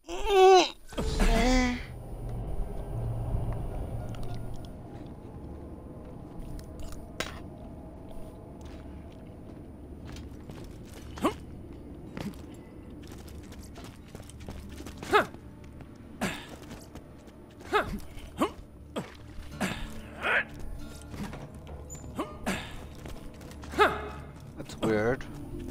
That's weird.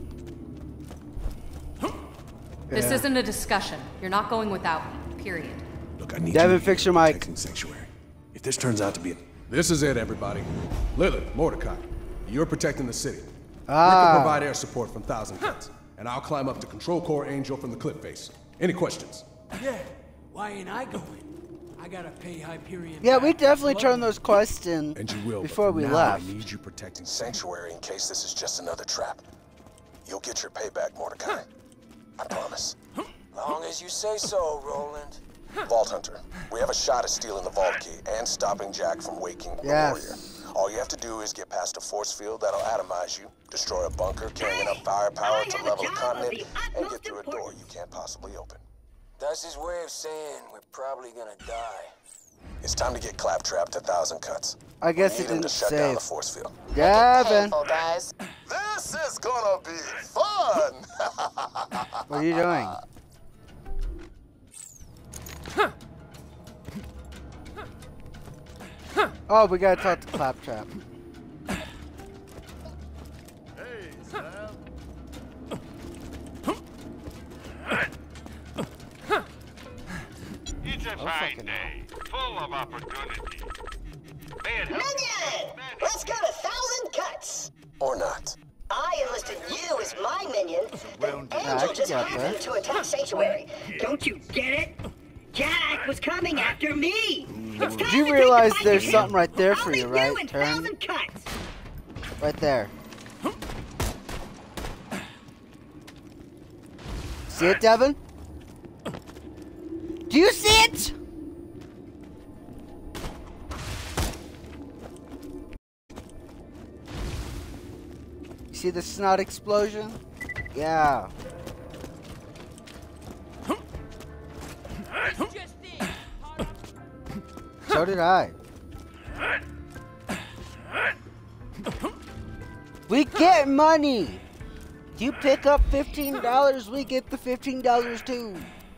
This Yeah. isn't a discussion. You're not going without me, period. Look, I need Devin, you to fix your be mic. protecting Sanctuary. If this turns out to be This is it, everybody. Lilith, Mordecai, you're protecting the city. We Ah. can provide air support from Thousand Cuts, and I'll climb up to Control Core Angel from the cliff face. Any questions? Yeah, why ain't I going? I gotta pay Hyperion. Yeah, we back. definitely Love turned me. those questions And you will. before but we now left. I need you protecting Sanctuary in case this is just another trap. You'll get your payback, Mordecai. I promise. Long as you say so, Roland. Vault Hunter, we have a shot at stealing the vault key and stopping Jack from waking the Yes. warrior. All you have to do is get past a force field that'll atomize you, destroy a bunker carrying enough firepower to level a continent, and get through a door you can't possibly open. That's his way of saying we're probably gonna die. It's time to get Claptrap to Thousand Cuts. I guess We it need him to didn't shut down save. the force field. Devin, guys. This is gonna be fun! what are you doing? Oh, we gotta talk to Claptrap. Hey, Sam. It's a fine day, full of opportunity. May it help Minion! Let's go to 1,000 Cuts! Or not. I enlisted you as my minion, then I Angel can just get happened that. to attack Sanctuary. Don't you get it? Jack was coming after me! Did you realize there's something right there for you, right? Turn. Cuts! Right there. See it, Devin? Do you see it? You see the snot explosion? Yeah. So did I. We get money! You pick up $15, we get the $15 too.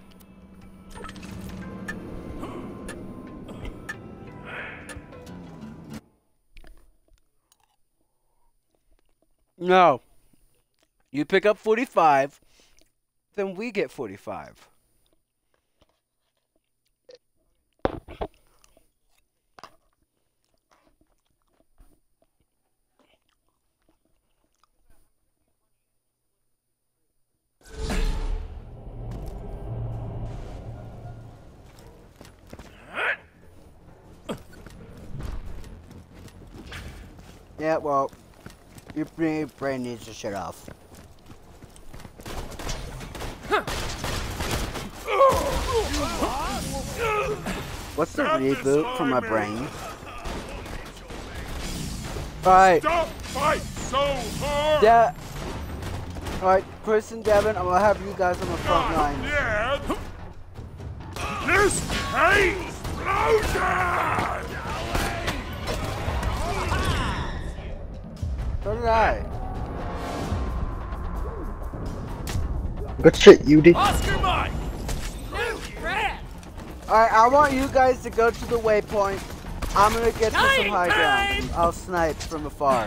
No. You pick up 45, then we get 45. Yeah, well, your brain needs to shut off. What's the reboot for my brain? Alright. Don't fight so hard! Yeah. Alright, Chris and Devin, I'm gonna have you guys on the front line. Yeah. This explosion! So did I. Good shit, you did. Oscar Mike! Alright, I want you guys to go to the waypoint. I'm gonna get to some high ground. I'll snipe from afar.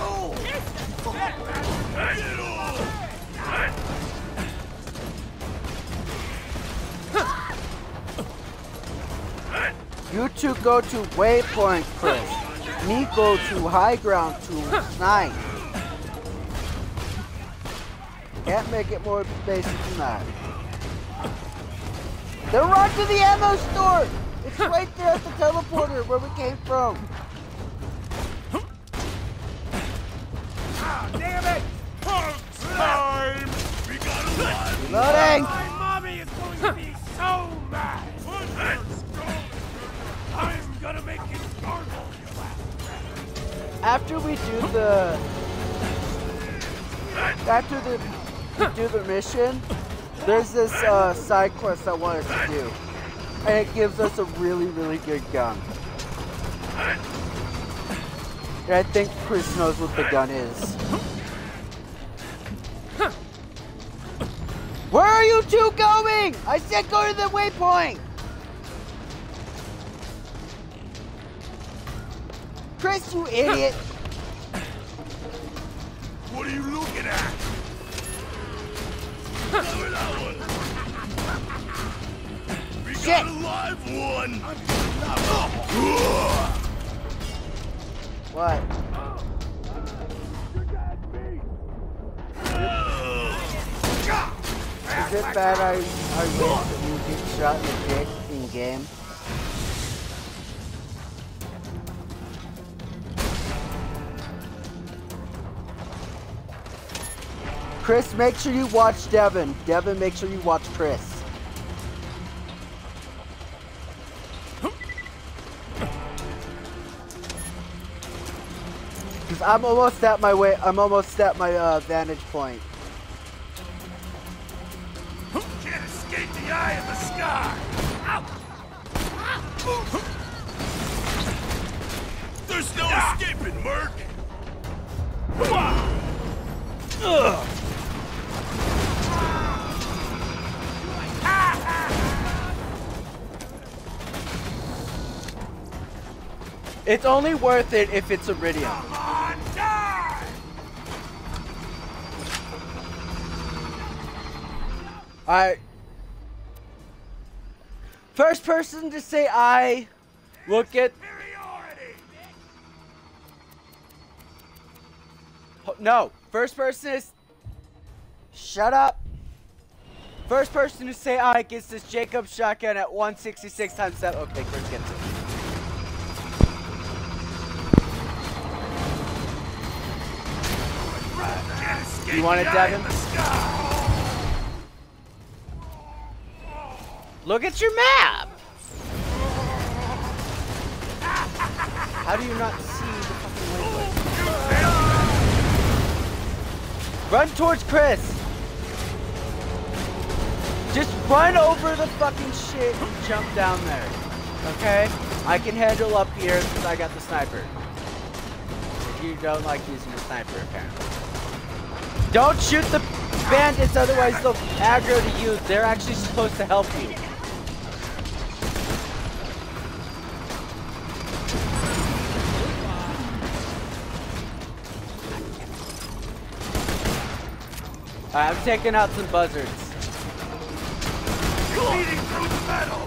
You two go to waypoint, Chris. Me go to high ground to snipe. Can't make it more basic than that. Then run to the ammo store! It's right there at the teleporter where we came from. Ah, damn it! Time! We got a lot! Reloading! My mommy is going to be so mad! I'm gonna make you gargle, you After we do the mission, There's this side quest I wanted to do, and it gives us a really, really good gun. And I think Chris knows what the gun is. Where are you two going? I said go to the waypoint! Chris, you idiot! What are you looking at? We Shit. got a live one! What? Is it bad I wish that you get shot in the dick in game? Chris, make sure you watch Devin. Devin, make sure you watch Chris. Cause I'm almost at my vantage point. Can't escape the eye of the sky! There's no escaping, Merc! Ugh. It's only worth it if it's Iridium. Come on, die! Alright. First person to say I will get... No. First person is... Shut up. First person to say I gets this Jacob shotgun at 166 times 7. Okay, Chris gets it. You want it, Devin? Look at your map! How do you not see the fucking waypoint? Run towards Chris! Just run over the fucking shit and jump down there. Okay? I can handle up here because I got the sniper. You don't like using a sniper, apparently. Don't shoot the bandits, otherwise they'll aggro to you. They're actually supposed to help you. Alright, I'm taking out some buzzards. Bleeding through the metal!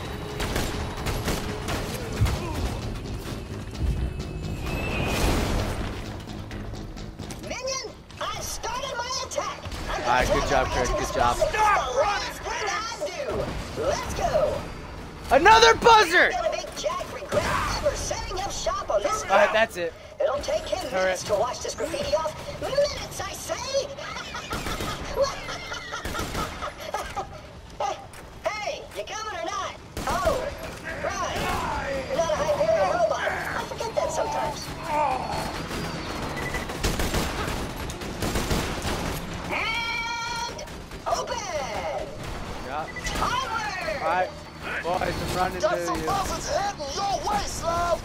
Minion, I started my attack. Alright, good job, Chris. Good job. Let's go. Another buzzard! Gonna make Jack regret ever setting up shop on this. Alright, that's it. It'll take him minutes to wash this graffiti off. Minutes, I say! Hey, you coming or not? Oh, right. You're not a Hyperion robot. I forget that sometimes. And open! Yeah. Onward! Alright, boys, I'm running Got to some you. buzzards heading your way, Slav!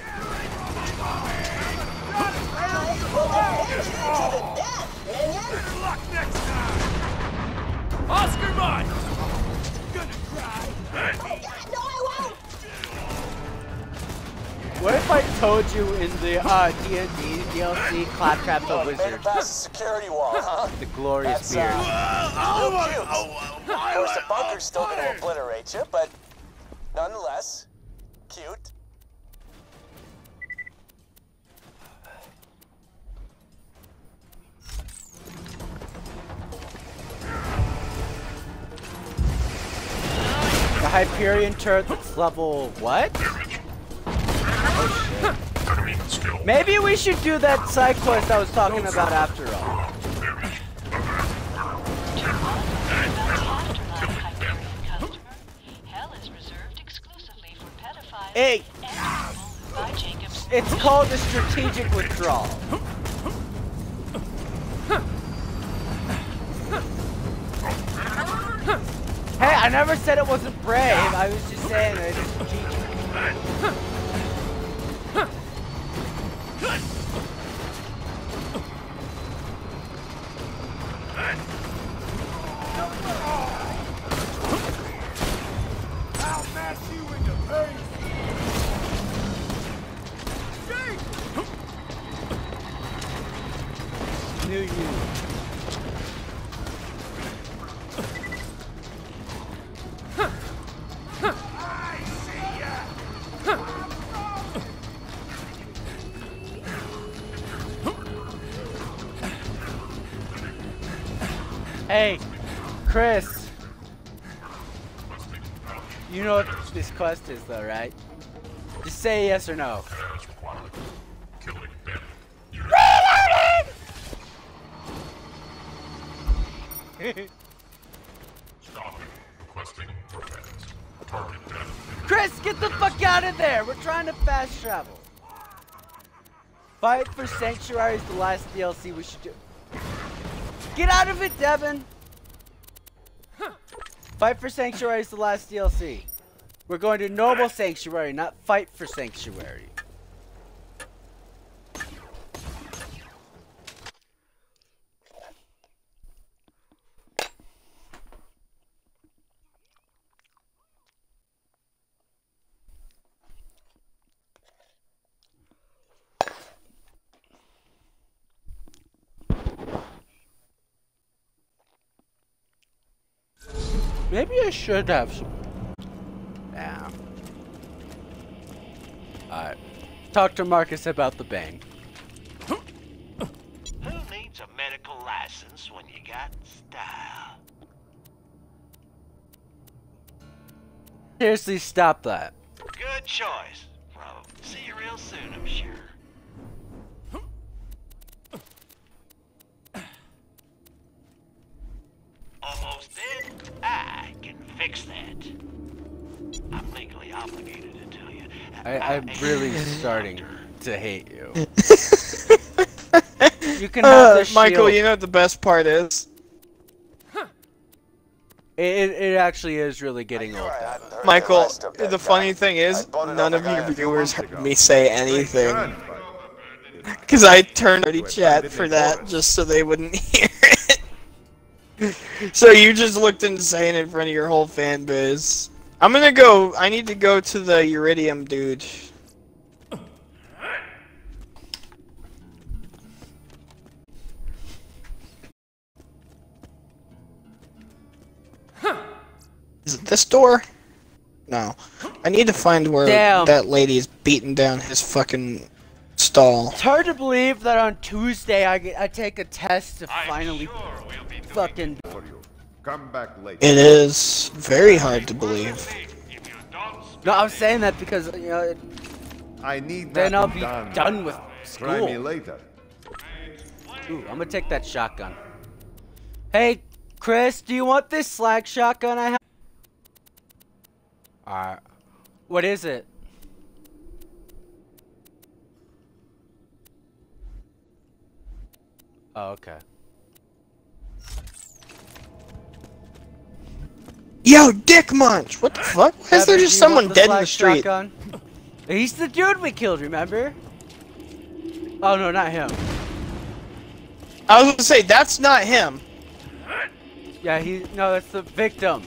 I will defend you to the death, minion! Better luck next time! Oscar mine! Gonna cry! Oh God, no, I won't! What if I told you in the D&D DLC, Claptrap the Made Wizard? it past the security wall, huh? The glorious That's, beard. real cute. Of course, the bunker's still gonna obliterate you, but nonetheless, cute. The Hyperion turret that's level what? Oh shit. Maybe we should do that side quest I was talking about after all. Hey! It's called a strategic withdrawal. I never said it wasn't brave. I was just saying that it's cheating. I'll mash you in the face. Knew you. Hey, Chris. You know what this quest is, though, right? Just say yes or no. Chris, get the fuck out of there! We're trying to fast travel. Fight for Sanctuary is the last DLC we should do. Get out of it, Devin! Fight for Sanctuary is the last DLC. We're going to normal Sanctuary, not Fight for Sanctuary. Maybe I should have some. Yeah. Alright. Talk to Marcus about the bang. Who needs a medical license when you got style? Seriously, stop that. Good choice. Well, see you real soon, I'm sure. Almost dead? I can fix that. I'm legally obligated to tell you. I'm really starting to hate you. You can have the shield. Michael, you know what the best part is? It actually is really getting old. Michael, the funny thing is, none of your viewers heard me say anything. Because I turned dirty chat for that, just so they wouldn't hear it. So you just looked insane in front of your whole fan base. I'm gonna go, I need to go to the Iridium dude. Is it this door? No. I need to find where that lady's beating down his fucking stall. It's hard to believe that on Tuesday I take a test to finally fucking. Come back later. It is very hard to believe. No, I'm saying that because you know. I need then that I'll be done with school. Try me later. Ooh, I'm gonna take that shotgun. Hey, Chris, do you want this slag shotgun I have? Alright. What is it? Oh, okay. Yo, Dick Munch! What the fuck? Why is there just someone dead in the street? Shotgun? He's the dude we killed, remember? Oh no, not him. I was gonna say, that's not him. Yeah, no, that's the victim.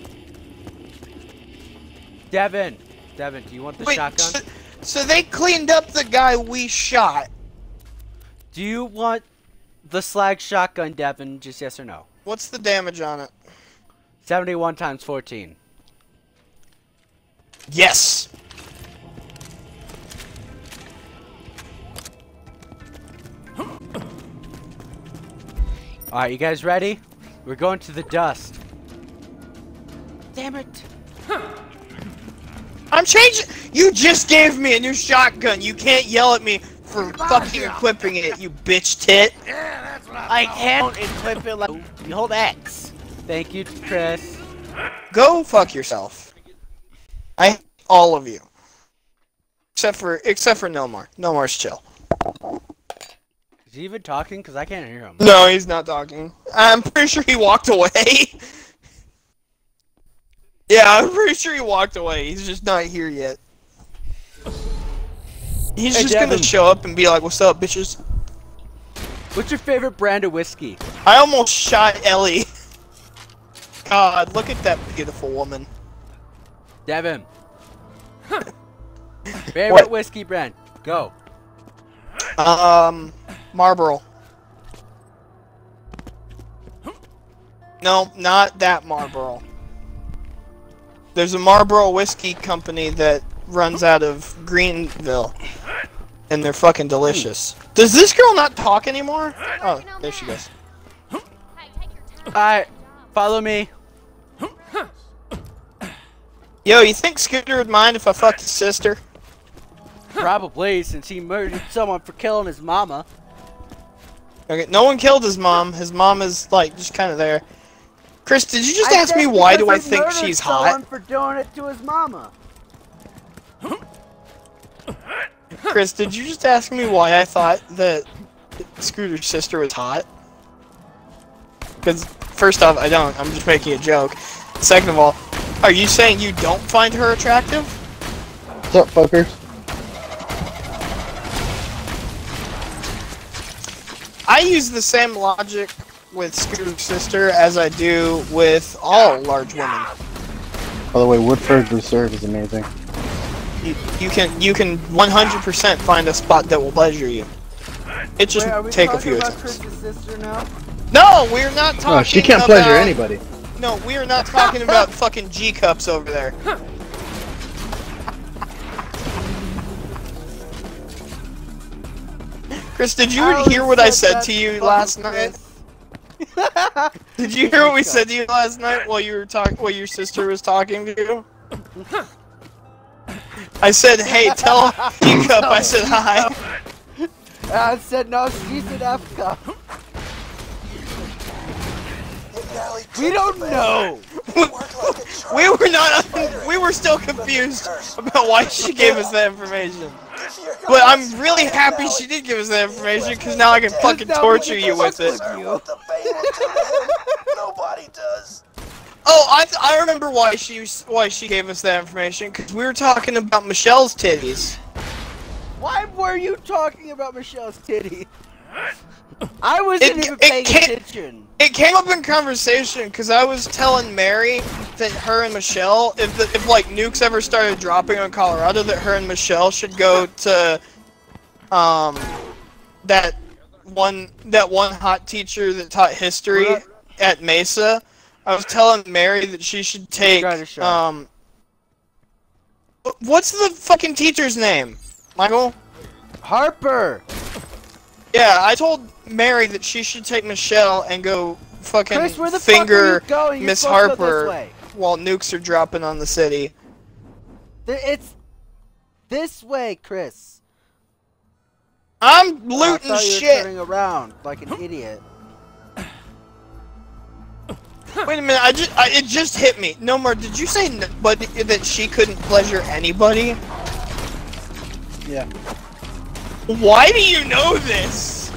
Devin, do you want the shotgun? So they cleaned up the guy we shot. Do you want the slag shotgun, Devin? Just yes or no. What's the damage on it? 71 times 14. Yes. Alright, you guys ready? We're going to the dust. Damn it. I'm changing. You just gave me a new shotgun. You can't yell at me for fucking equipping it, you bitch tit. Yeah, that's what I can't equip it like you hold X. Thank you, Chris. Go fuck yourself. I hate all of you. Except for Nelmar. Nelmar's chill. Is he even talking? Because I can't hear him. No, he's not talking. I'm pretty sure he walked away. Yeah, I'm pretty sure he walked away. He's just not here yet. He's just gonna show up and be like, "What's up, bitches?" What's your favorite brand of whiskey? I almost shot Ellie. God, look at that beautiful woman. Devin. Favorite whiskey brand? Go. Marlboro. No, not that Marlboro. There's a Marlboro whiskey company that runs out of Greenville, and they're fucking delicious. Does this girl not talk anymore? Oh, there she goes. Alright, follow me. Yo, you think Scooter would mind if I fucked his sister? Probably, since he murdered someone for killing his mama. Okay, no one killed his mom. His mom is, like, just kind of there. Chris, did you just ask me why do I think she's hot? For doing it to his mama. Chris, did you just ask me why I thought that Scooter's sister was hot? Because, first off, I don't. I'm just making a joke. Second of all, are you saying you don't find her attractive? What's up, fuckers? I use the same logic with Scooter's sister as I do with all large women. By the way, Woodford Reserve is amazing. You can 100% find a spot that will pleasure you. It just take a few attempts. Chris's sister now? No, we're not talking. No, she can't pleasure anybody. No, we are not talking about fucking G cups over there. Chris, did you hear what I said to you last night? Did you hear what we said to you last night while you were while your sister was talking to you? I said, "Hey, tell G cup I said hi." I said no. She said F cup. We don't know. We were not. We were still confused about why she gave us that information. But I'm really happy she did give us that information because now I can fucking torture you with it. Nobody does. Oh, I remember why she gave us that information because we were talking about Michelle's titties. Why were you talking about Michelle's titty? I wasn't even paying attention. It came up in conversation because I was telling Mary that her and Michelle, if like nukes ever started dropping on Colorado, that her and Michelle should go to that one hot teacher that taught history at Mesa. I was telling Mary that she should take what's the fucking teacher's name? Michael? Harper. Yeah, I told Mary that she should take Michelle and go fucking Chris, where the finger fuck are you going? Miss Harper while nukes are dropping on the city. It's this way, Chris. I'm looting I thought shit. You were turning around like an idiot. Wait a minute, it just hit me. No more. Did you say that she couldn't pleasure anybody? Yeah. Why do you know this?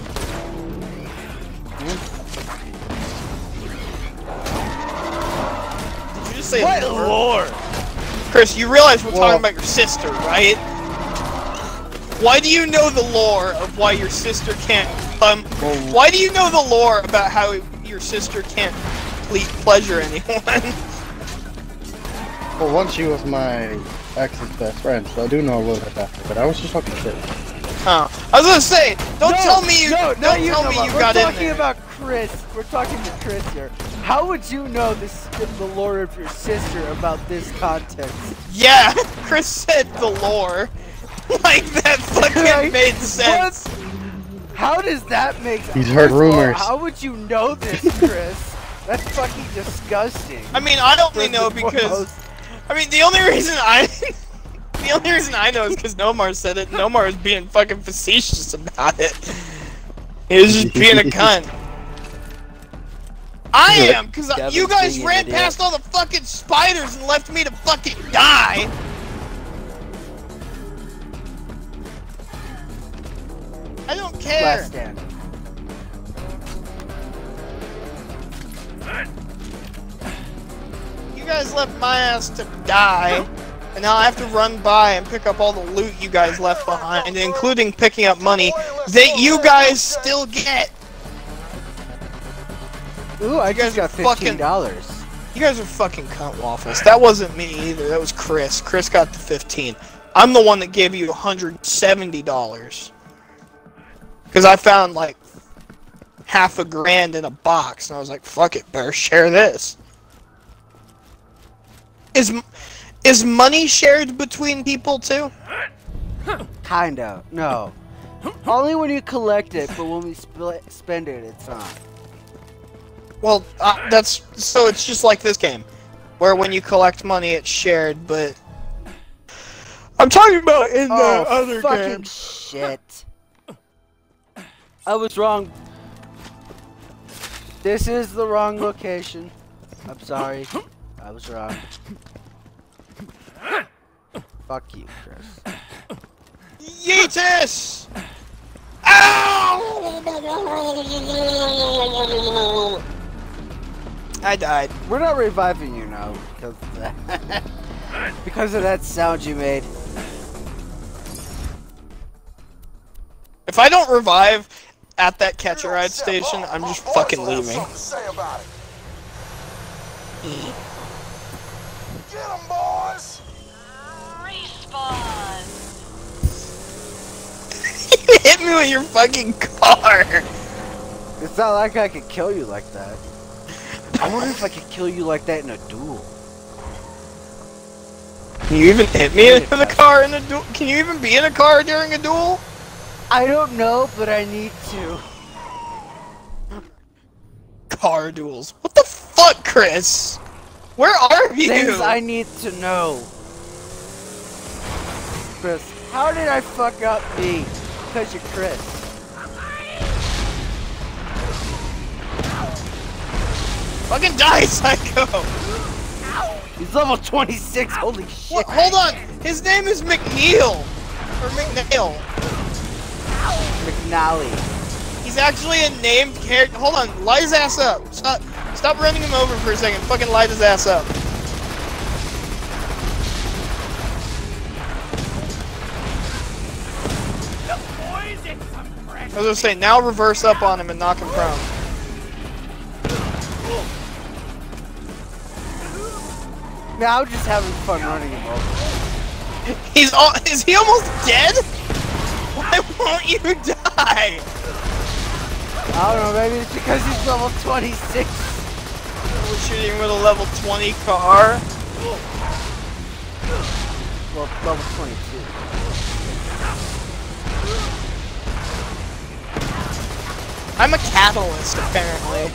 Did you just say lore? Chris, you realize we're talking about your sister, right? Why do you know the lore of why your sister can't, why do you know the lore about how your sister can't pleasure anyone? Well, once she was my ex's best friend, so I do know a little bit about her, but I was just talking shit. Oh, I was gonna say, don't tell me you got in there. We're talking about Chris. We're talking to Chris here. How would you know the lore of your sister about this context? Yeah, Chris said the lore. Like that fucking made sense. What? How does that make sense? He's heard rumors. How would you know this, Chris? That's fucking disgusting. I mean, I only know because I mean the only reason I know is because Nomar said it. Nomar was being fucking facetious about it. He was just being a cunt. I am, because you guys ran past all the fucking spiders and left me to fucking die. I don't care. Last stand. You guys left my ass to die, and now I have to run by and pick up all the loot you guys left behind, including picking up money that you guys still get. Ooh, I just got $15. You guys are fucking cunt waffles. That wasn't me either. That was Chris. Chris got the 15. I'm the one that gave you $170. Because I found like half a grand in a box, and I was like, fuck it, better share this. Is money shared between people too? Kinda. No. Only when you collect it, but when we spend it, it's not. Well, that's so it's just like this game, where when you collect money, it's shared. But I'm talking about in the other fucking game. Shit. I was wrong. This is the wrong location. I'm sorry. I was wrong. Fuck you, Chris. Yeetus! Ow! I died. We're not reviving you now because of that. Because of that sound you made. If I don't revive at that catch-a-ride station, I'm just fucking leaving. Get 'em, boys! Respawn. You hit me with your fucking car! It's not like I could kill you like that. I wonder if I could kill you like that in a duel. Can you even hit me with a car in a duel? Can you even be in a car during a duel? I don't know, but I need to. Car duels. What the fuck, Chris? Where are you? Things I need to know. Chris, how did I fuck up me? Because you're Chris. Fucking die, psycho! He's level 26, holy shit. What? Hold on! His name is McNeil! Or McNeil. McNally. He's actually a named character. Hold on, light his ass up. Stop running him over for a second. Fucking light his ass up. I was gonna say, now reverse up on him and knock him prone. Now I'm just having fun running him over. Is he almost dead? Why won't you die? I don't know, maybe it's because he's level 26. We're shooting with a level 20 car. Well, level 22. I'm a catalyst, apparently.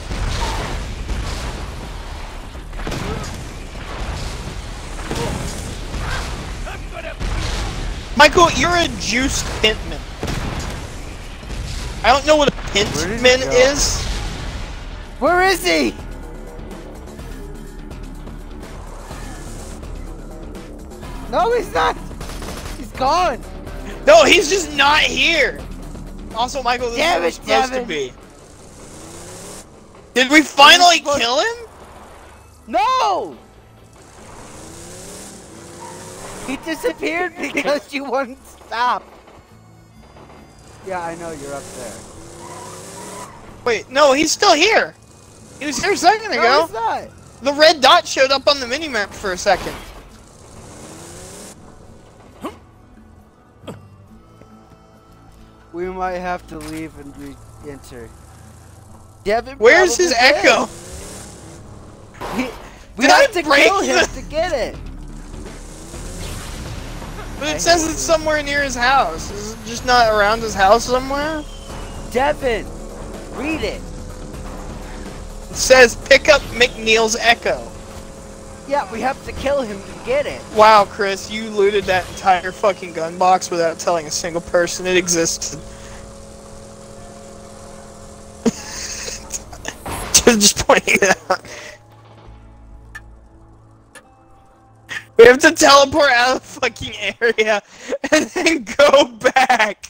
Michael, you're a juiced Pintman. I don't know what a Pintman is. Where is he? No, he's not. He's gone. No, he's just not here. Also, Michael, this is what it's supposed to be. Did we finally kill him? No! He disappeared because you wouldn't stop. Yeah, I know, you're up there. Wait, no, he's still here. He was here a second ago. No, he's not. The red dot showed up on the minimap for a second. We might have to leave and re-enter. Devin, where's his echo? We have to kill him to get it. But it says it's somewhere near his house. Is it just not around his house somewhere? Devin, read it. It says pick up McNeil's echo. Yeah, we have to kill him to get it. Wow, Chris, you looted that entire fucking gun box without telling a single person it existed. Just pointing it out. We have to teleport out of the fucking area and then go back.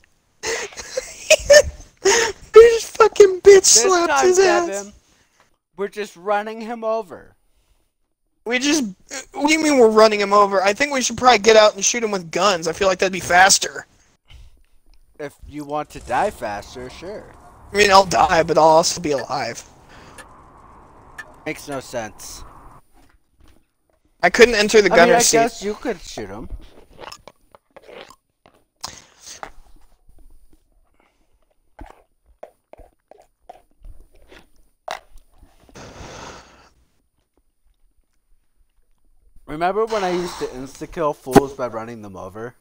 He just fucking bitch slapped his ass. We're just running him over. What do you mean we're running him over? I think we should probably get out and shoot him with guns. I feel like that'd be faster. If you want to die faster, sure. I mean, I'll die, but I'll also be alive. Makes no sense. I couldn't enter the gunner seat. I guess you could shoot him. Remember when I used to insta-kill fools by running them over?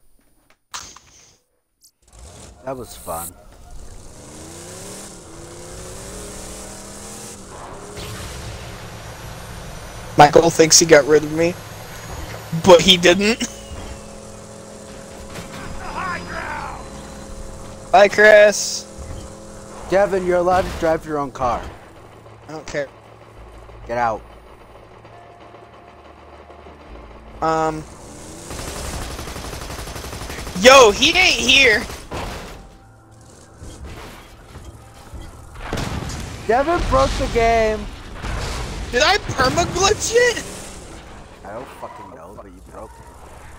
That was fun. Michael thinks he got rid of me, but he didn't. Bye, Chris. Devin, you're allowed to drive your own car. I don't care. Get out. Yo, he ain't here. Devin broke the game. Did I perma-glitch it? I don't fucking know, but you broke it.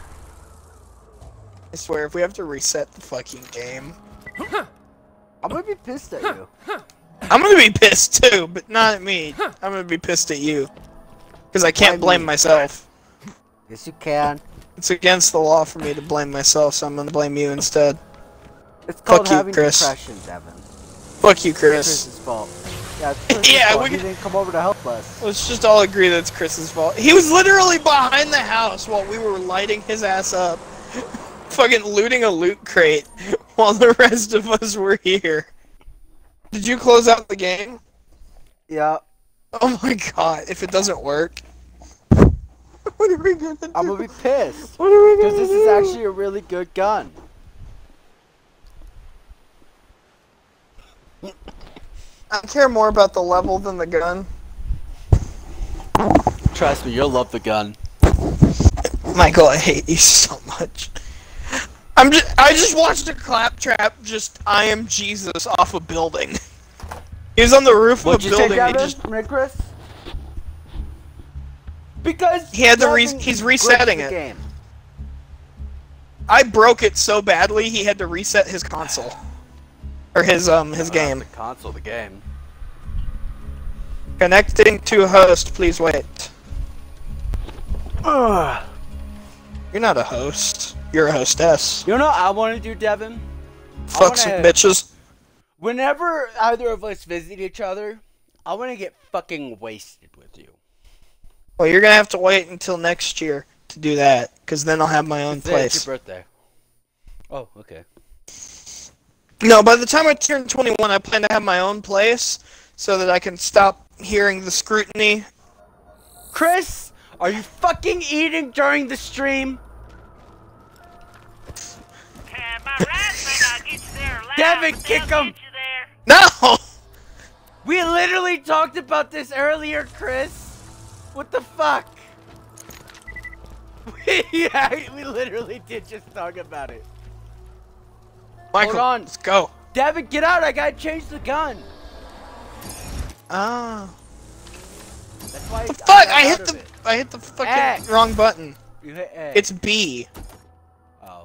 I swear, if we have to reset the fucking game... I'm gonna be pissed at you. I'm gonna be pissed too, but not at me. I'm gonna be pissed at you. Because I can't blame myself. Yes, you can. It's against the law for me to blame myself, so I'm gonna blame you instead. It's called Fuck you, having Chris. depression, Devin. Fuck you, Chris. It's Chris's fault. Yeah, it's Chris's Yeah, fault. we He didn't come over to help us. Let's just all agree that it's Chris's fault. He was literally behind the house while we were lighting his ass up. Fucking looting a loot crate while the rest of us were here. Did you close out the game? Yeah. Oh my god, if it doesn't work. What are we gonna do? I'm gonna be pissed. What are we gonna do? Because this is actually a really good gun. I care more about the level than the gun. Trust me, you'll love the gun. Michael, I hate you so much. I just watched a claptrap I am Jesus off a building. He was on the roof of a building. Chris? Because he had he's resetting it. Game. I broke it so badly he had to reset his console. Or his game. The console, the game. Connecting to host, please wait. You're not a host. You're a hostess. You know what I want to do, Devin? Fuck some bitches. Whenever either of us visit each other, I want to get fucking wasted with you. Well, you're gonna have to wait until next year to do that, because then I'll have my own place. It's your birthday. Oh, okay. No, by the time I turn 21, I plan to have my own place, so that I can stop hearing the scrutiny. Chris, are you fucking eating during the stream? Devin, kick him! No! We literally talked about this earlier, Chris. What the fuck? We literally did just talk about it. Michael, hold on. Let's go. Devin, get out! I gotta change the gun. Ah. That's why. The fuck! I hit the fucking X. wrong button. You hit A. It's B. Oh.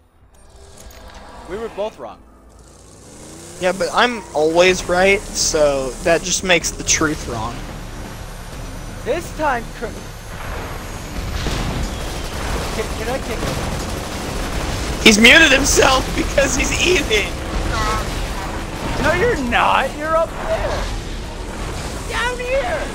We were both wrong. Yeah, but I'm always right, so that just makes the truth wrong. This time, can I kick him? He's muted himself because he's eating. No, you're not. You're up there. Down here.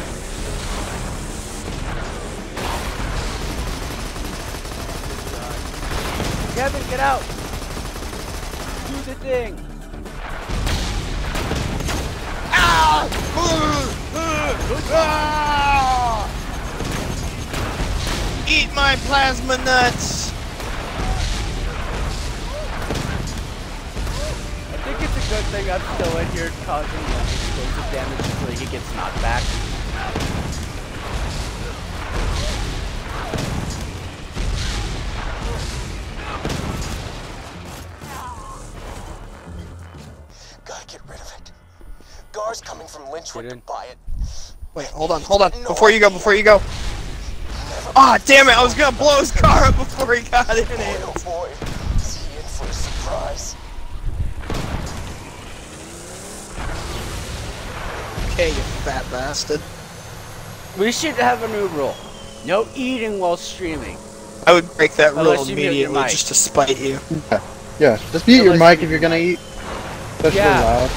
Kevin, get out. Do the thing. Eat my plasma nuts! I think it's a good thing I'm still in here causing explosive damage until he gets knocked back. Gotta get rid of it. Guards coming from Lynchwood to buy it. Wait, hold on. Before you go. Ah, damn it! I was gonna blow his car up before he got in it. Oh boy, is he in for a surprise? Okay, you fat bastard. We should have a new rule. No eating while streaming. I would break that rule Unless you mute your immediately mic. just to spite you. Yeah, just mute your mic if you're gonna eat. Especially loud.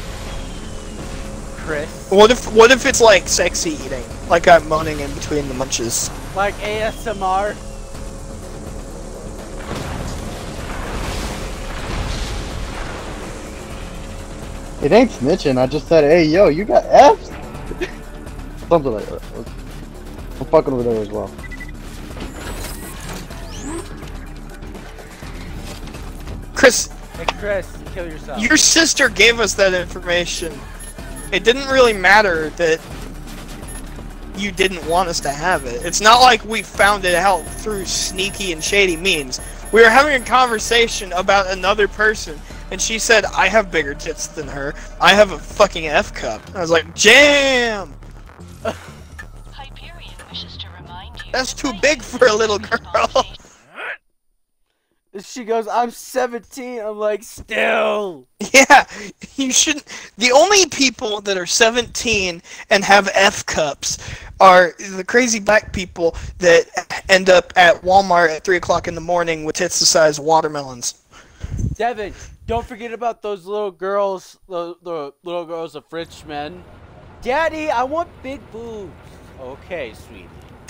Chris. What if it's like sexy eating? Like I'm moaning in between the munches. Like ASMR. It ain't snitching, I just said, hey yo, you got F's? Something like that. I'm fucking with her as well. Chris, Hey Chris, kill yourself. your sister gave us that information. It didn't really matter that you didn't want us to have it. It's not like we found it out through sneaky and shady means. We were having a conversation about another person, and she said, I have bigger tits than her. I have a fucking F cup. I was like, jam! Hyperion wishes to remind you. That's too big for a little girl. She goes, I'm 17. I'm like, still. Yeah, you shouldn't. The only people that are 17 and have F cups are the crazy black people that end up at Walmart at 3 o'clock in the morning with tits the size of watermelons. Devin, don't forget about those little girls, the little girls of rich men. Daddy, I want big boobs. Okay, sweetie.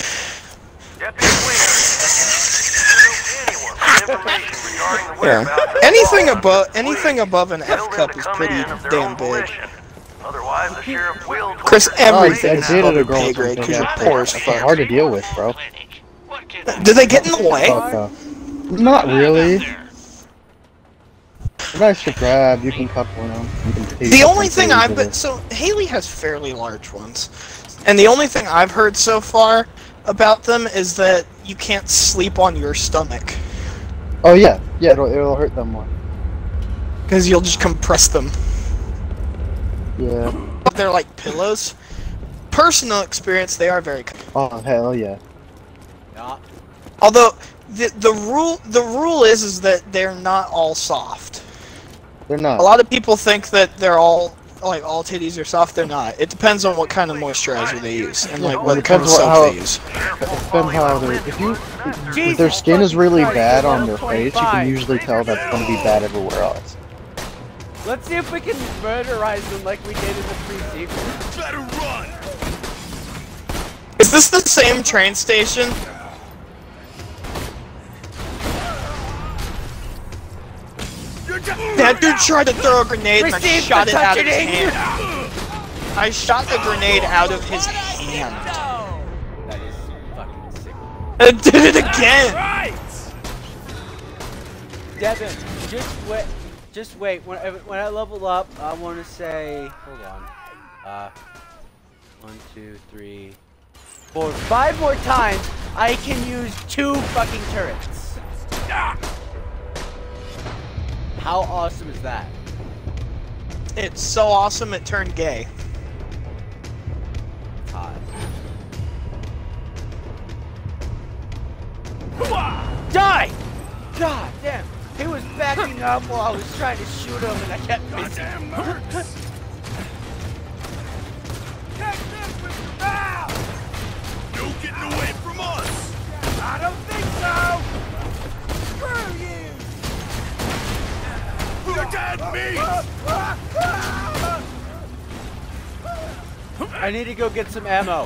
Yeah. Anything above an F cup is pretty damn big. Otherwise, the sheriff will. Chris, everything is dated above a a girl pay grade because you're poor as it's fuck. hard to deal with, bro. Do they get in the way? Not really. They're nice to grab, you can couple them. The only thing so Haley has fairly large ones, and the only thing I've heard so far about them is that you can't sleep on your stomach. Oh yeah, it'll hurt them more. Because you'll just compress them. Yeah. They're like pillows. Personal experience, they are very. Oh hell yeah. Although the rule is that they're not all soft. They're not. A lot of people think that they're all like all titties are soft. They're not. It depends on what kind of moisturizer they use and like what kind of soap they use. It depends how if their skin is really bad on their face, you can usually tell that's gonna be bad everywhere else. Let's see if we can murderize them like we did in the pre-sequel. Better run! Is this the same train station? That dude tried to throw a grenade and I shot it out of his hand. I shot the grenade out of his hand. That is fucking sick. I did it again! Devin, just wait. When I level up, I want to say, hold on. 1, 2, 3, 4, 5 more times. I can use 2 fucking turrets. How awesome is that? It's so awesome it turned gay. Die! God damn! He was backing up while I was trying to shoot him and I kept missing. No getting away from us! I don't think so! Screw you! You're dead meat! I need to go get some ammo.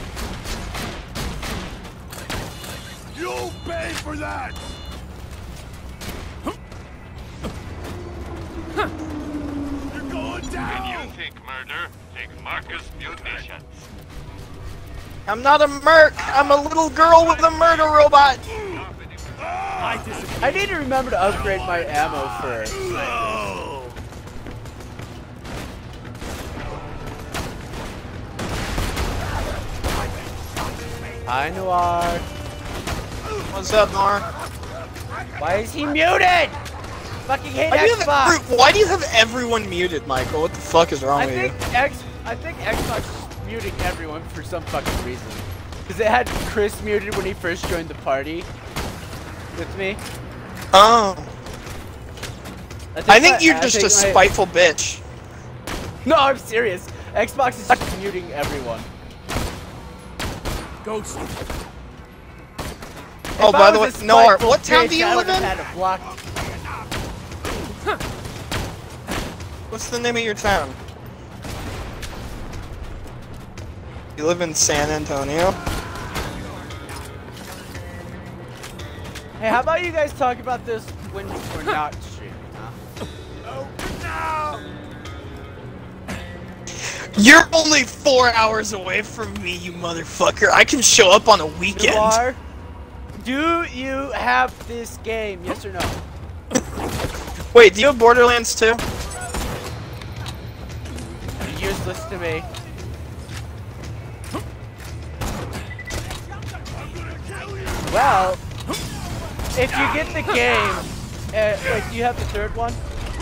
You'll pay for that! You're going down! When you think murder, think Marcus Munitions. I'm not a merc! I'm a little girl with a murder robot! I need to remember to upgrade my ammo for snipers. Hi, Noir. What's up, Noir? Why is he muted? Fucking hate Xbox. Why do you have everyone muted, Michael? What the fuck is wrong with you? I think Xbox muting everyone for some fucking reason. Because it had Chris muted when he first joined the party with me. Oh. I think you're just a spiteful bitch. No, I'm serious. Xbox is just muting everyone. Ghost. Oh, by the way, Noir, what town do you live in? What's the name of your town? You live in San Antonio? Hey, how about you guys talk about this when we're not streaming, huh? You're only 4 hours away from me, you motherfucker. I can show up on a weekend. Noir, do you have this game, yes or no? Wait, do you have Borderlands 2? You're useless to me. Well, if you get the game, wait, do you have the third one?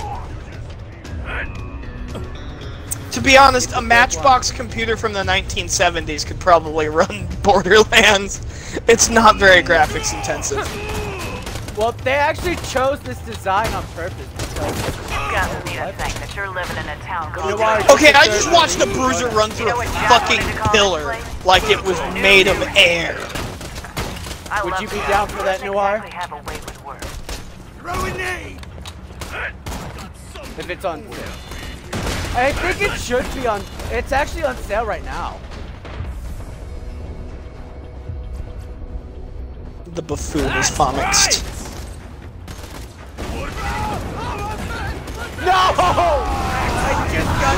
To be honest, a Matchbox computer from the 1970s could probably run Borderlands. It's not very graphics intensive. Well, they actually chose this design on purpose because You guys need to think that you're living in a town called... Okay, I just watched a bruiser run through a fucking pillar like it was made of air. Would you be down for that, Noir? If it's on sale. I think it should be on... It's actually on sale right now. The buffoon is flummoxed. No! I just got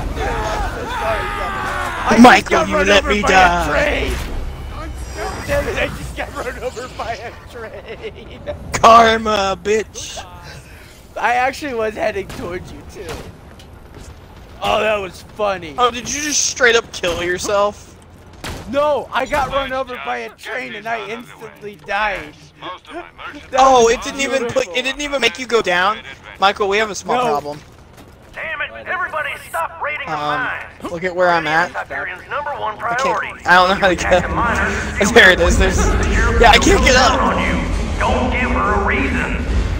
it. Michael, you let me die. Damn it, I just got run over by a train. Karma, bitch. I actually was heading towards you too. Oh, that was funny. Oh, did you just straight up kill yourself? No, I got run over by a train and I instantly died. Oh, it didn't even make you go down. Michael, we have a small problem. Damn it! Everybody stop raiding the mine. Look at where I'm at. Siberian's #1 priority. I don't know how to get. There it is. There's. Yeah, I can't get up. Don't give her a reason.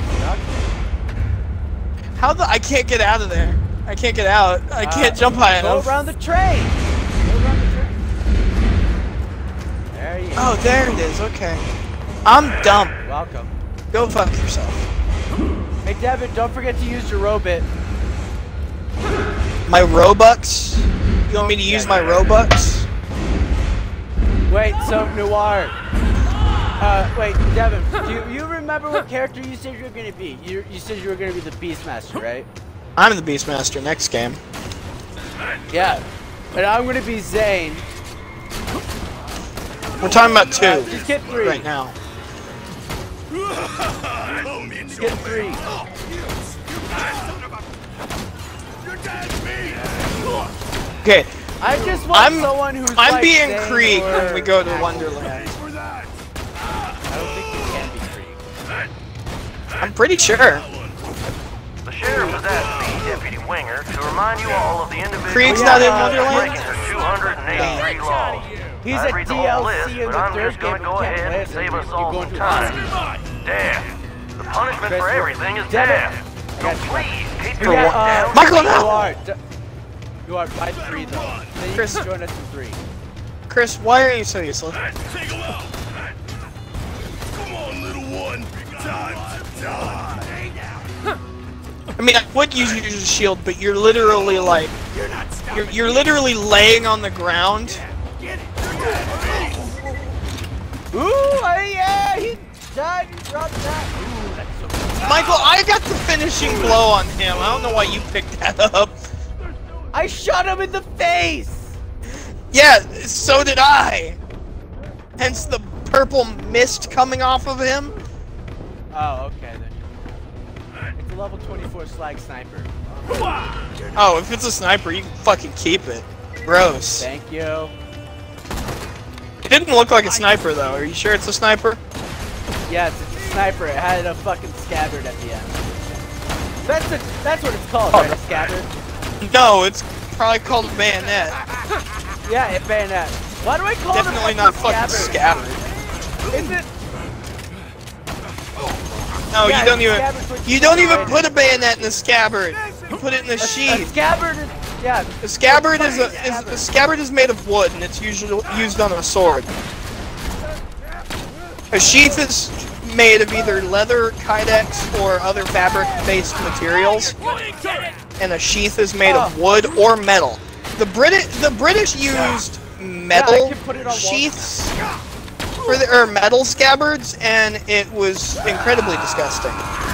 How the? I can't get out of there. I can't get out. I can't jump high enough. Go around the train. Go around the train. There you go. Oh, there it is. Okay. I'm dumb. Welcome. Go fuck yourself. Hey, Devin, don't forget to use your robot. My Robux? You want me to use my Robux? Wait, so Noir. Wait, Devin, do you remember what character you said you were gonna be? You said you were gonna be the Beastmaster, right? I'm the Beastmaster next game. Yeah. And I'm gonna be Zane. We're talking about 2 just get 3 right now. Just get 3. Okay. I just want someone who's I'm like being Zane Krieg or when we go to Wonderland. I don't think you can be Krieg. I'm pretty sure. The sheriff has asked me, Deputy Winger, to remind you all of the individual Krieg's not in Wonderland? breaking her 283 laws. He's I'd a read the whole list, DLC in but the I'm third just gonna game. go ahead and save us all some time. Death. The punishment for everything is death. So please keep your foot down. Michael, no! You are by 3 though. Then you Chris. can join us in 3. Chris, why are you so useless? Take him out. Come on, little one. Time to die. I mean, I would use you as a shield, but you're literally like, you're literally laying on the ground. Ooh, yeah, he died and dropped that. Ooh, that's so cool. Michael, I got the finishing blow on him. I don't know why you picked that up. I shot him in the face! Yeah, so did I. Hence the purple mist coming off of him. Oh, okay then. It's a level 24 slag sniper. Oh, if it's a sniper, you can fucking keep it. Gross. Thank you. It didn't look like a sniper though. Are you sure it's a sniper? Yes, it's a sniper. It had a fucking scabbard at the end. That's what it's called, right? A scabbard? No, it's probably called a bayonet. Yeah, it bayonet. Why do I call Definitely it not fucking scabbard. Is it? No, Yeah, you don't even put a bayonet in a scabbard. You put it in a sheath. A scabbard is, yeah. A scabbard a scabbard is made of wood and it's usually used on a sword. A sheath is made of either leather, kydex, or other fabric-based materials, and a sheath is made of wood or metal. The British used metal sheaths for or metal scabbards, and it was incredibly disgusting.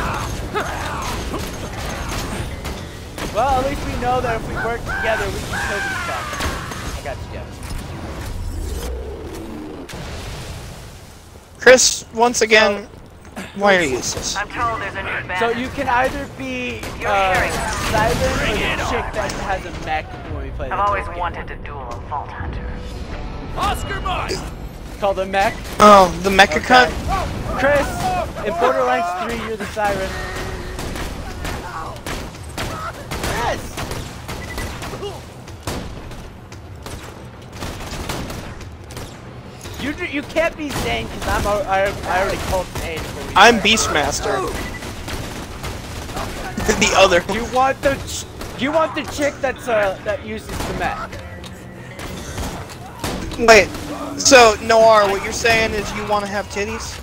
Well, at least we know that if we work together, we can kill these fuckers. I got you, Jeff. Chris, once again, why are you useless? I'm told there's a new band. So you can either be Simon or the chick that has a mech when we play. I've always wanted to duel a Vault Hunter. Oscar Mine! Called the mech. Oh, the mecha cut? Chris, in Borderlands 3, you're the siren. Yes! You can't be Zane because I already called Zane. I'm Beastmaster. The other. You want the chick that's that uses the mech. Wait, so Noir, what you're saying is you want to have titties?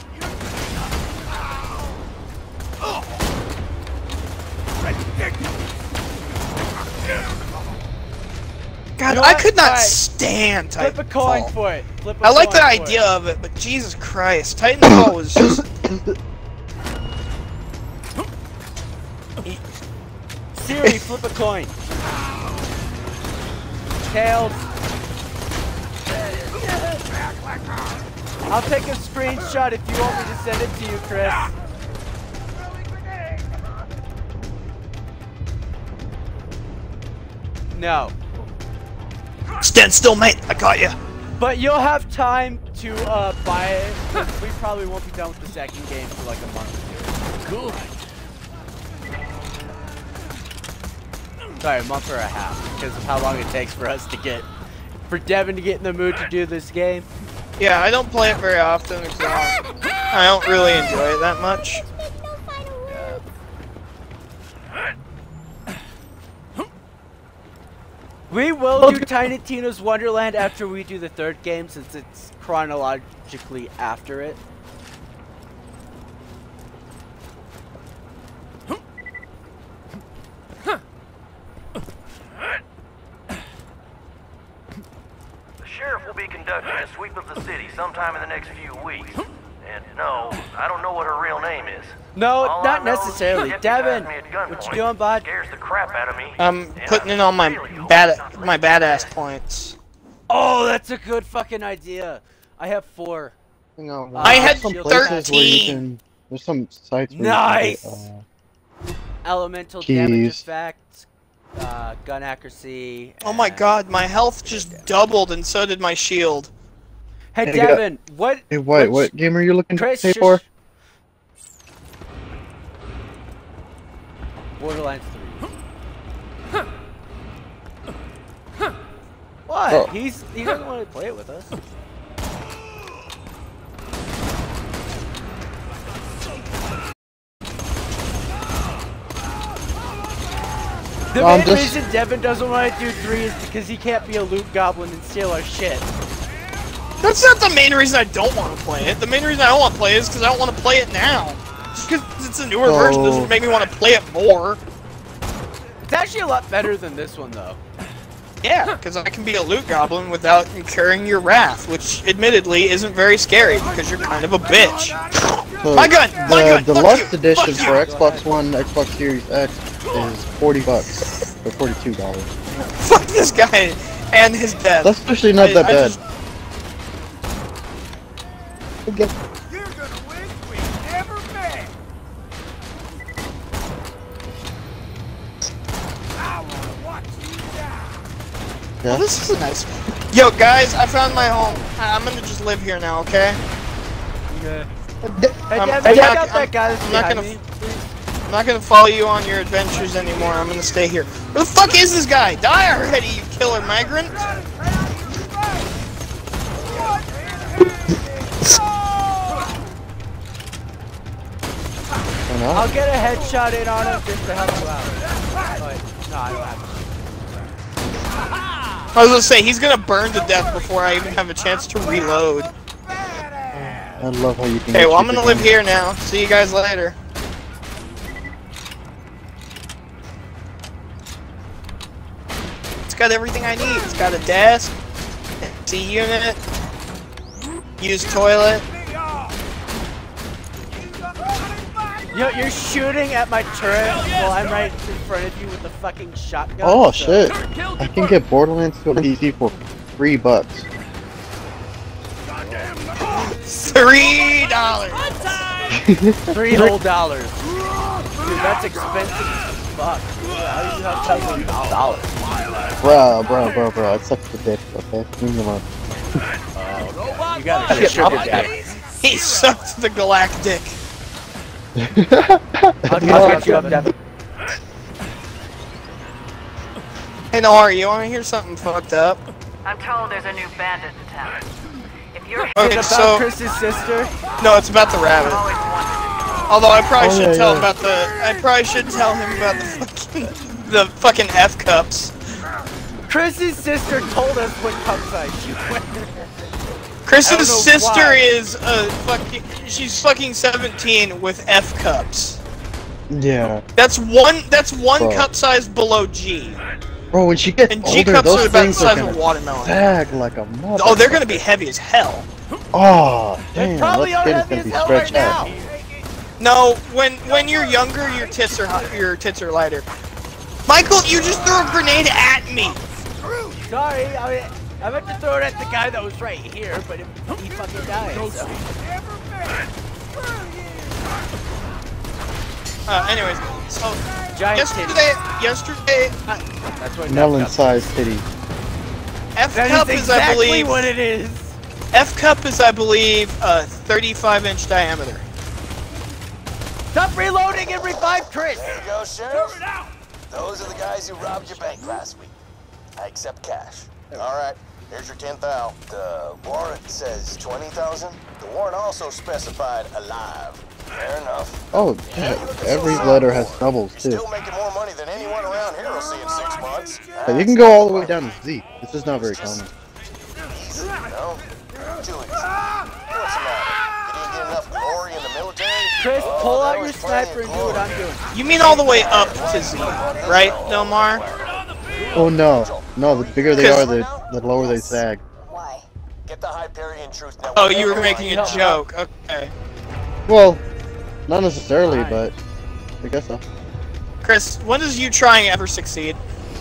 God, I could not stand Titanfall. Flip a coin for it. I like the idea of it, but Jesus Christ, Titanfall was just... Siri, flip a coin. Tails. I'll take a screenshot if you want me to send it to you, Chris. No. Stand still, mate. I got you. But you'll have time to buy it. We probably won't be done with the second game for like a month or two. Cool. Sorry, a month or a half, because of how long it takes for us to get, for Devin to get in the mood to do this game. Yeah, I don't play it very often because I don't really enjoy it that much. We will do Tiny Tina's Wonderland after we do the third game, since it's chronologically after it. The sheriff will be conducting a sweep of the city sometime in the next few weeks. And no, I don't know what her real name is. No, All not I know necessarily. is Devin, me at gunpoint, what you doing, bud? Scares the crap out of me. I'm putting in all my badass points. Oh, that's a good fucking idea. I have 4. You know, I had some places where you 13. can, there's some sites where Nice. you can get, Elemental keys. damage effect, gun accuracy. Oh my god, my health just doubled and so did my shield. Hey, Hey, Devin, what? Hey, what game are you looking to Chris, pay for? Borderlands 3. What? Oh. He doesn't want to play it with us. The main reason Devin doesn't want to do 3 is because he can't be a loot goblin and steal our shit. That's not the main reason I don't want to play it. The main reason I don't want to play it is because I don't want to play it now. Just because it's a newer version doesn't make me want to play it more. It's actually a lot better than this one, though. Yeah, because I can be a loot goblin without incurring your wrath, which admittedly isn't very scary because you're kind of a bitch. My gun! My gun! The Fuck deluxe you! edition Fuck for you! Xbox One, Xbox Series X is $40 or $42. Fuck this guy and his death. That's actually not that bad. You're gonna win, we never met. I wanna watch you die. Well, this is a nice. Yo, guys, I found my home. I'm gonna just live here now, okay? Okay. I'm not gonna follow you on your adventures anymore. I'm gonna stay here. Where the fuck is this guy? Die already, you killer migrant! I'll get a headshot in on him just to help you out. But, no, I don't have to. I was gonna say, he's gonna burn to death before I even have a chance to reload. I love how you can. Okay, well, I'm gonna live here now. See you guys later. It's got everything I need. It's got a desk, C unit, use toilet. You're shooting at my turret while I'm right in front of you with the fucking shotgun. Oh so. shit! I can get Borderlands 2 PC for $3. $3. $3 whole dollars. Dude, that's expensive as fuck. How do you have $3? Bro, I suck the dick, okay? Leave me alone. You gotta shit your dick. He sucked the galactic. I'll get you up, Devin. Hey, Nahari, you wanna hear something fucked up? I'm told there's a new bandit in town. If you're Okay, about so Chris's sister? no, it's about the rabbit. Although I probably should tell him about the. I probably should tell him about the fucking F cups. Chris's sister told us what cup size she wears. Chris's sister is she's fucking 17 with F cups. Yeah. That's one Bro. cup size below G. Bro, when she gets And G older, cups those are about the things size are of a gonna watermelon. sag like a mother. Oh, they're gonna be heavy as hell. Oh, damn. probably That are skin is heavy gonna as be hell right stretched out. now. No, when you're younger, your tits are lighter. Michael, you just threw a grenade at me. Sorry, I meant to throw it at the guy that was right here, but he fucking died. So. Anyways, so Giant yesterday, That's what Melon-sized titty. F That cup is is, I exactly believe, what it is. F cup is, I believe, 35-inch diameter. Stop reloading and revive Chris. There you go, Sheriff. Those are the guys who robbed your bank last week. I accept cash. All right, here's your 10,000. The warrant says 20,000. The warrant also specified alive. Fair enough. Oh, yeah. Every letter has doubles too. Still making more money than anyone around here will see in 6 months. But you can go all the way down to Z. This is not very common. Easy, you know? Too easy. What's the matter? You didn't get enough glory in the military? Chris, pull out your there was plenty sniper of and do what I'm doing. You mean all the way up to Z, right, Delmar? Oh no. No, the bigger they are, the lower they sag. Why? Get the Hyperion Truth Network. Oh, you were making a joke. Okay. Well, not necessarily, but I guess so. Chris, when does you trying ever succeed?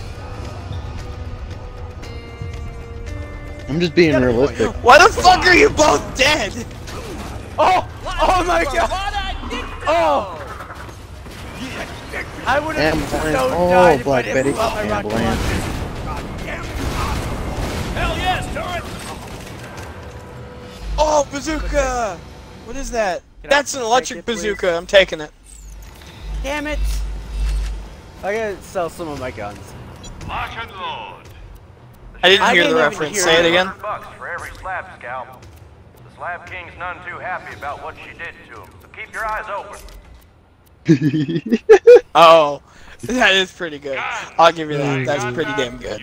I'm just being realistic. Why the fuck are you both dead? Oh! Oh my god! Oh! I would have Ambulance. so Oh, died if I Black didn't Betty. pull out my rocket Ambulance. launcher. Hell yes, turret! Oh, bazooka! What is that? Can I That's an electric take it, please? bazooka. I'm taking it. Damn it! I gotta sell some of my guns. Lock and load. I didn't hear the even reference. hear Say it it. again. $100 for every slab scalp. The Slab King's none too happy about what she did to him, so keep your eyes open. Oh, that is pretty good. I'll give you that. That's pretty damn good.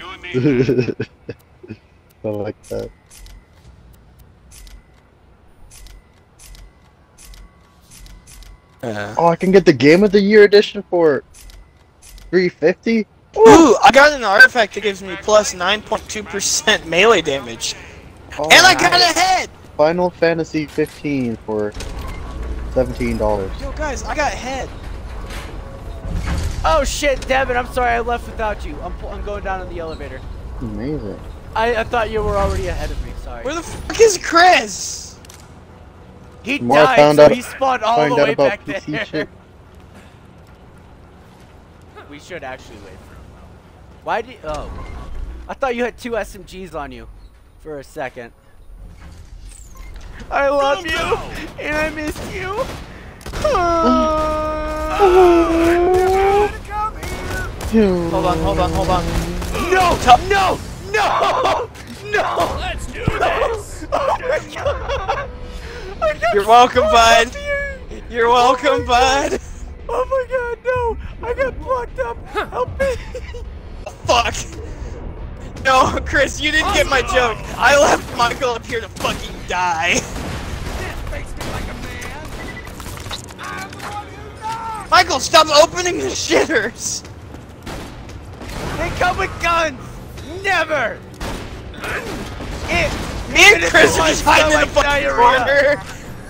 I like that. Oh, I can get the Game of the Year edition for $350. Ooh, I got an artifact that gives me plus 9.2% melee damage. Oh, And I got a head! Final Fantasy 15 for $17. Yo, guys, I got a head. Oh shit, Devin, I'm sorry I left without you. I'm going down in the elevator. Amazing. I thought you were already ahead of me, sorry. Where the fuck is Chris? He More died, found so out- he spawned all find the out way about back PC there. shit. We should actually wait for him. Why did? Oh, I thought you had 2 SMGs on you for a second. I love you, and I miss you. Hold on, hold on, hold on. No! No! No! No! Let's do this! Oh my god! You're welcome, bud. You're welcome, bud. Oh my god, no! I got blocked up! Help me! Fuck! No, Chris, you didn't get my joke. I left Michael up here to fucking die. Michael, stop opening the shitters! They come with guns! Never! Me and Chris are just hiding in the fucking corner.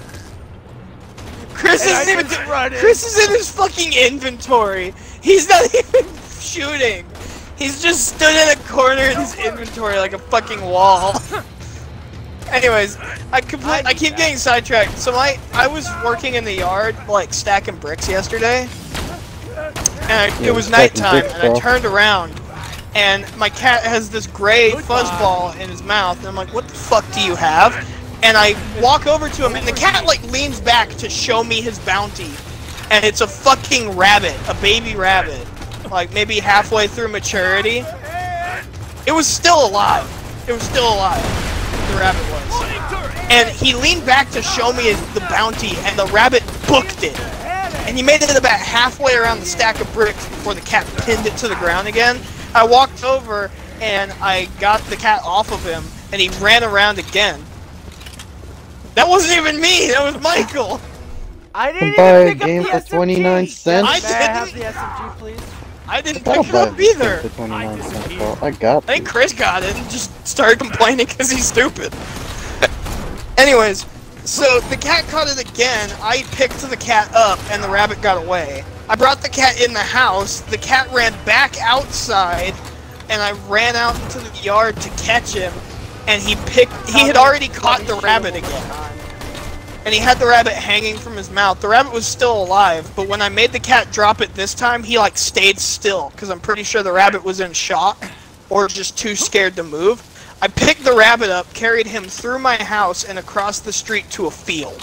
Chris is in his fucking inventory. He's not even shooting. He's just stood in a corner in his inventory like a fucking wall. Anyways, I keep getting sidetracked. So I was working in the yard, like stacking bricks yesterday, and it was nighttime, and I turned around, and my cat has this gray fuzzball in his mouth, and I'm like, "What the fuck do you have?" And I walk over to him, and the cat like leans back to show me his bounty, and it's a fucking rabbit, a baby rabbit, like maybe halfway through maturity. It was still alive. It was still alive. The rabbit was. And he leaned back to show me the bounty, and the rabbit booked it. And he made it about halfway around the stack of bricks before the cat pinned it to the ground again. I walked over, and I got the cat off of him, and he ran around again. That wasn't even me, that was Michael! I didn't buy a even pick game up the for 29 cents. May I have the SMG, please? I didn't pick it up either. For 29 cents. Well, I got I think Chris got it and just started complaining because he's stupid. Anyways, so the cat caught it again. I picked the cat up and the rabbit got away. I brought the cat in the house. The cat ran back outside, and I ran out into the yard to catch him. And he had already caught the rabbit again. And he had the rabbit hanging from his mouth. The rabbit was still alive, but when I made the cat drop it this time, he like stayed still, because I'm pretty sure the rabbit was in shock, or just too scared to move. I picked the rabbit up, carried him through my house, and across the street to a field.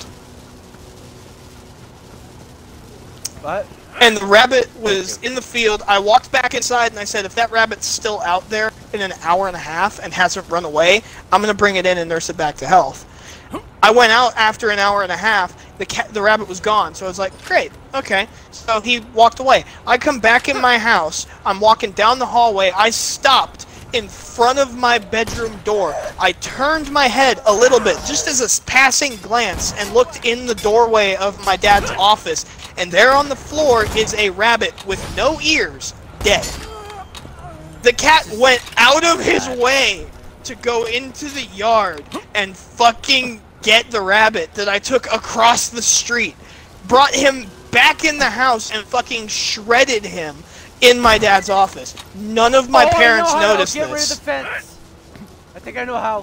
What? And the rabbit was in the field. I walked back inside and I said, if that rabbit's still out there in an hour and a half and hasn't run away, I'm going to bring it in and nurse it back to health. I went out after an hour and a half, the rabbit was gone, so I was like, great, okay. So he walked away. I come back in my house, I'm walking down the hallway, I stopped in front of my bedroom door. I turned my head a little bit, just as a passing glance, and looked in the doorway of my dad's office, and there on the floor is a rabbit with no ears, dead. The cat went out of his way to go into the yard and fucking get the rabbit that I took across the street, brought him back in the house and fucking shredded him in my dad's office. None of my parents noticed this. Get rid of the fence. I think I know how.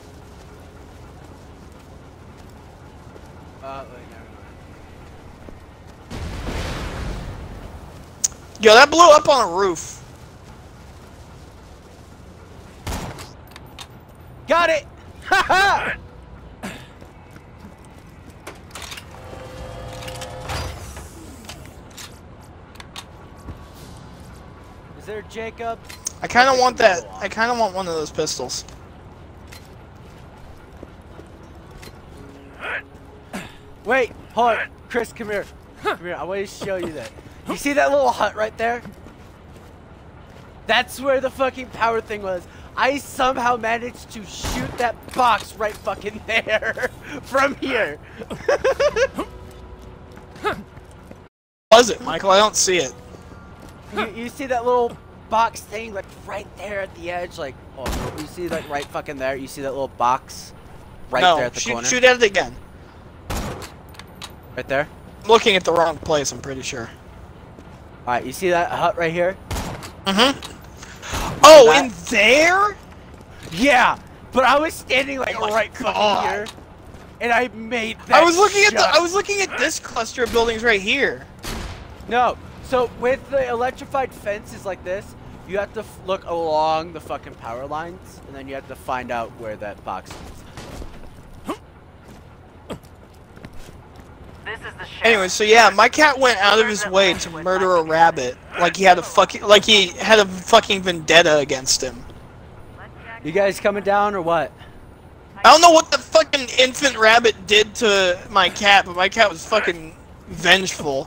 Yo, that blew up on a roof. Got it! Haha! Is there Jacob? I kind of want that. I kind of want one of those pistols. Wait, hold on. Chris, come here. Come here. I want to show you that. You see that little hut right there? That's where the fucking power thing was. I somehow managed to shoot that box right fucking there from here. Was it, Michael? I don't see it. You see that little box thing like right there at the edge? Like, oh, you see like right fucking there? You see that little box right there at the corner? Shoot at it again. Right there? I'm looking at the wrong place, I'm pretty sure. Alright, you see that hut right here? Mm-hmm. Oh, in there? Yeah, but I was standing like right fucking here, and I made that. I was looking at this cluster of buildings right here. No, so with the electrified fences like this, you have to look along the fucking power lines, and then you have to find out where that box is. This is the sheriff. Anyway, so yeah, my cat went out of his way to murder a rabbit, like he had a fucking vendetta against him. You guys coming down or what? I don't know what the fucking infant rabbit did to my cat, but my cat was fucking vengeful.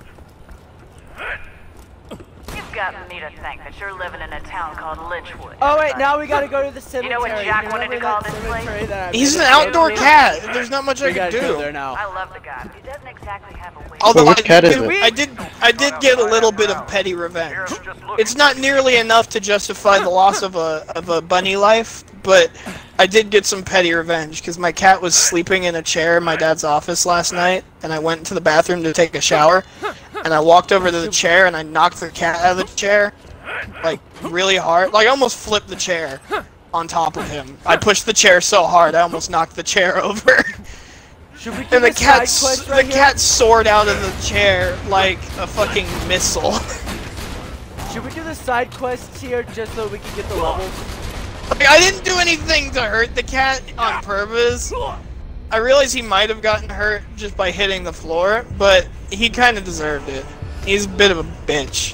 You've got me to think that you're living in a town called Lynchwood. Oh wait, now we gotta go to the cemetery. You know what Jack wanted to call this place? He's an outdoor cat. There's not much I can do. There now. I love the guy, but he doesn't exactly have a way. Although which cat is it? I did get a little bit of petty revenge. It's not nearly enough to justify the loss of a bunny life, but I did get some petty revenge because my cat was sleeping in a chair in my dad's office last night, and I went to the bathroom to take a shower, and I walked over to the chair and I knocked the cat out of the chair, like really hard, like I almost flipped the chair on top of him. I pushed the chair so hard I almost knocked the chair over. And the cat soared out of the chair like a fucking missile. Should we do the side quests here just so we can get the levels? Like, I didn't do anything to hurt the cat on purpose. I realize he might have gotten hurt just by hitting the floor, but he kind of deserved it. He's a bit of a bitch.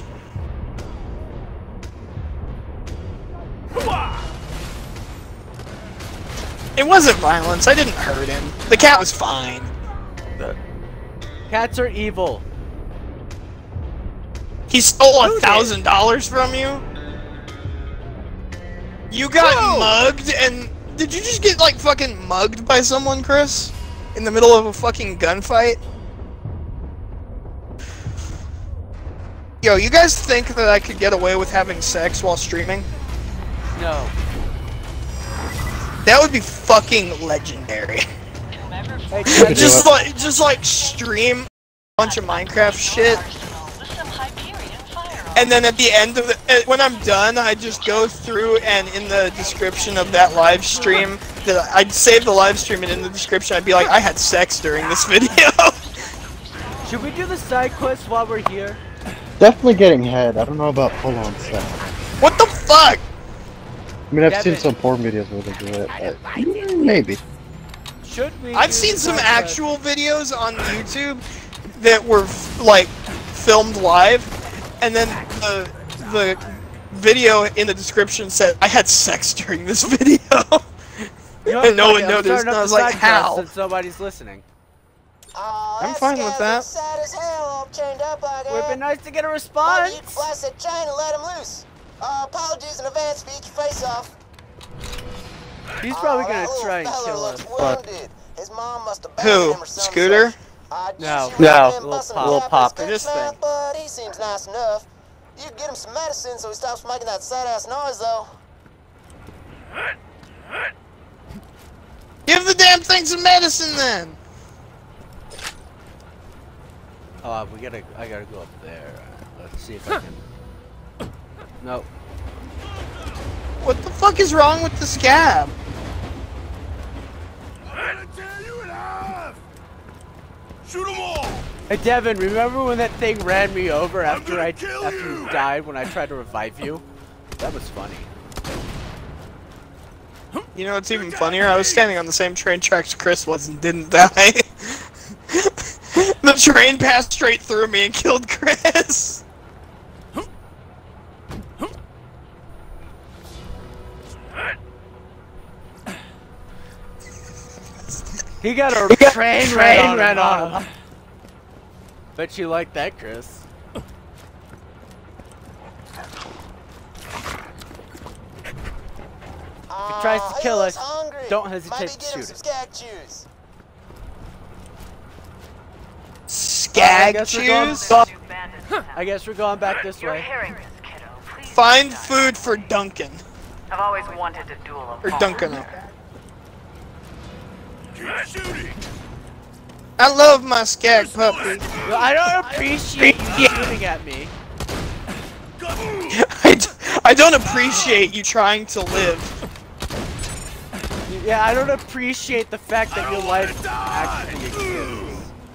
It wasn't violence. I didn't hurt him. The cat was fine. Cats are evil. He stole $1,000 from you? You got mugged, and did you just get like fucking mugged by someone, Chris? In the middle of a fucking gunfight? Yo, you guys think that I could get away with having sex while streaming? No. That would be fucking legendary. Hey, just like stream a bunch of Minecraft shit. And then at the end of when I'm done, I just go through and in the description of that live stream, I'd save the live stream and in the description I'd be like, I had sex during this video. Should we do the side quest while we're here? Definitely getting head. I don't know about full-on sex. What the fuck? I mean, I've seen some porn videos where they do it. Maybe. Should we? I've seen some actual videos on YouTube that were like filmed live, and then the video in the description said I had sex during this video, and no one noticed. And I was like, how? Since nobody's listening. I'm fine with that. Sad as hell, all chained up like Would have been nice to get a response. Maybe you flash that chain and let him loose. Apologies in advance for each face-off. He's probably gonna try and kill us. His mom must have Who? Scooter? No, little pop. This thing. But he seems nice enough. You get him some medicine so he stops making that sad-ass noise, though. Give the damn thing some medicine, then. Oh, I gotta go up there. Let's see if I can. Nope. What the fuck is wrong with the scab? I'm gonna tear you in half! Shoot them all! Hey Devin, remember when that thing ran me over after you died when I tried to revive you? That was funny. You know what's even funnier? I was standing on the same train tracks Chris was and didn't die. The train passed straight through me and killed Chris. He got a train ran on him. Bet you like that, Chris. If he tries to kill us, don't hesitate to shoot him. Skag choose? I guess we're going back this way. Find food for Duncan. I've always wanted to duel a Or Duncan. Keep shooting! I love my skag puppy. Well, I don't appreciate you shooting at me. I don't appreciate you trying to live. Yeah, I don't appreciate the fact that your life actually exists.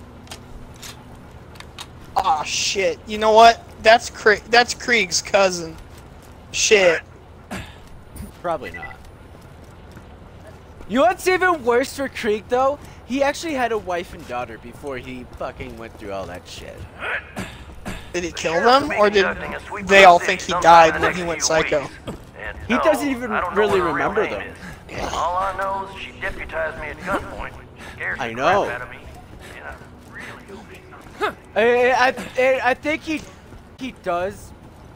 Aw, shit. You know what? That's Krieg's cousin. Shit. Probably not. You know what's even worse for Krieg, though? He actually had a wife and daughter before he fucking went through all that shit. Did he kill them, or did they all think he died when he went psycho? He doesn't even really remember them. All I know is she deputized me at gunpoint. Scared the I know. crap out of me. And I really hope she's not. I think he does.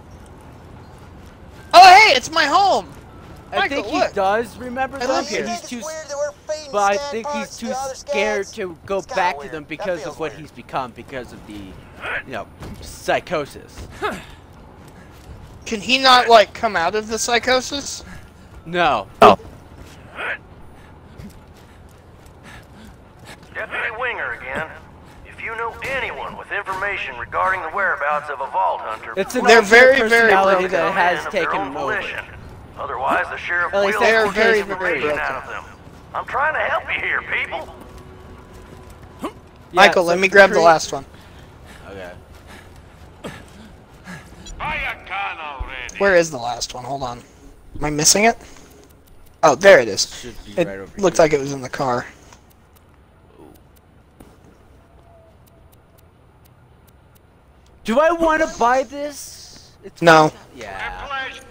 Oh, hey, it's my home. I think he does remember them, live here. and he's too. But I think he's too scared to go back to them because of what he's become, because of the, psychosis. Can he not, like, come out of the psychosis? No. Oh. Deputy Winger again. If you know anyone with information regarding the whereabouts of a Vault Hunter, They're very, personality that has of their taken own over. volition. Otherwise, the sheriff At will least get they're very, information out of them. I'm trying to help you here, people. Michael, let me grab the last one. Okay. Where is the last one? Hold on. Am I missing it? Oh, there it is. Should be It right over looked here. like it was in the car. Do I want to buy this? It's No. Yeah.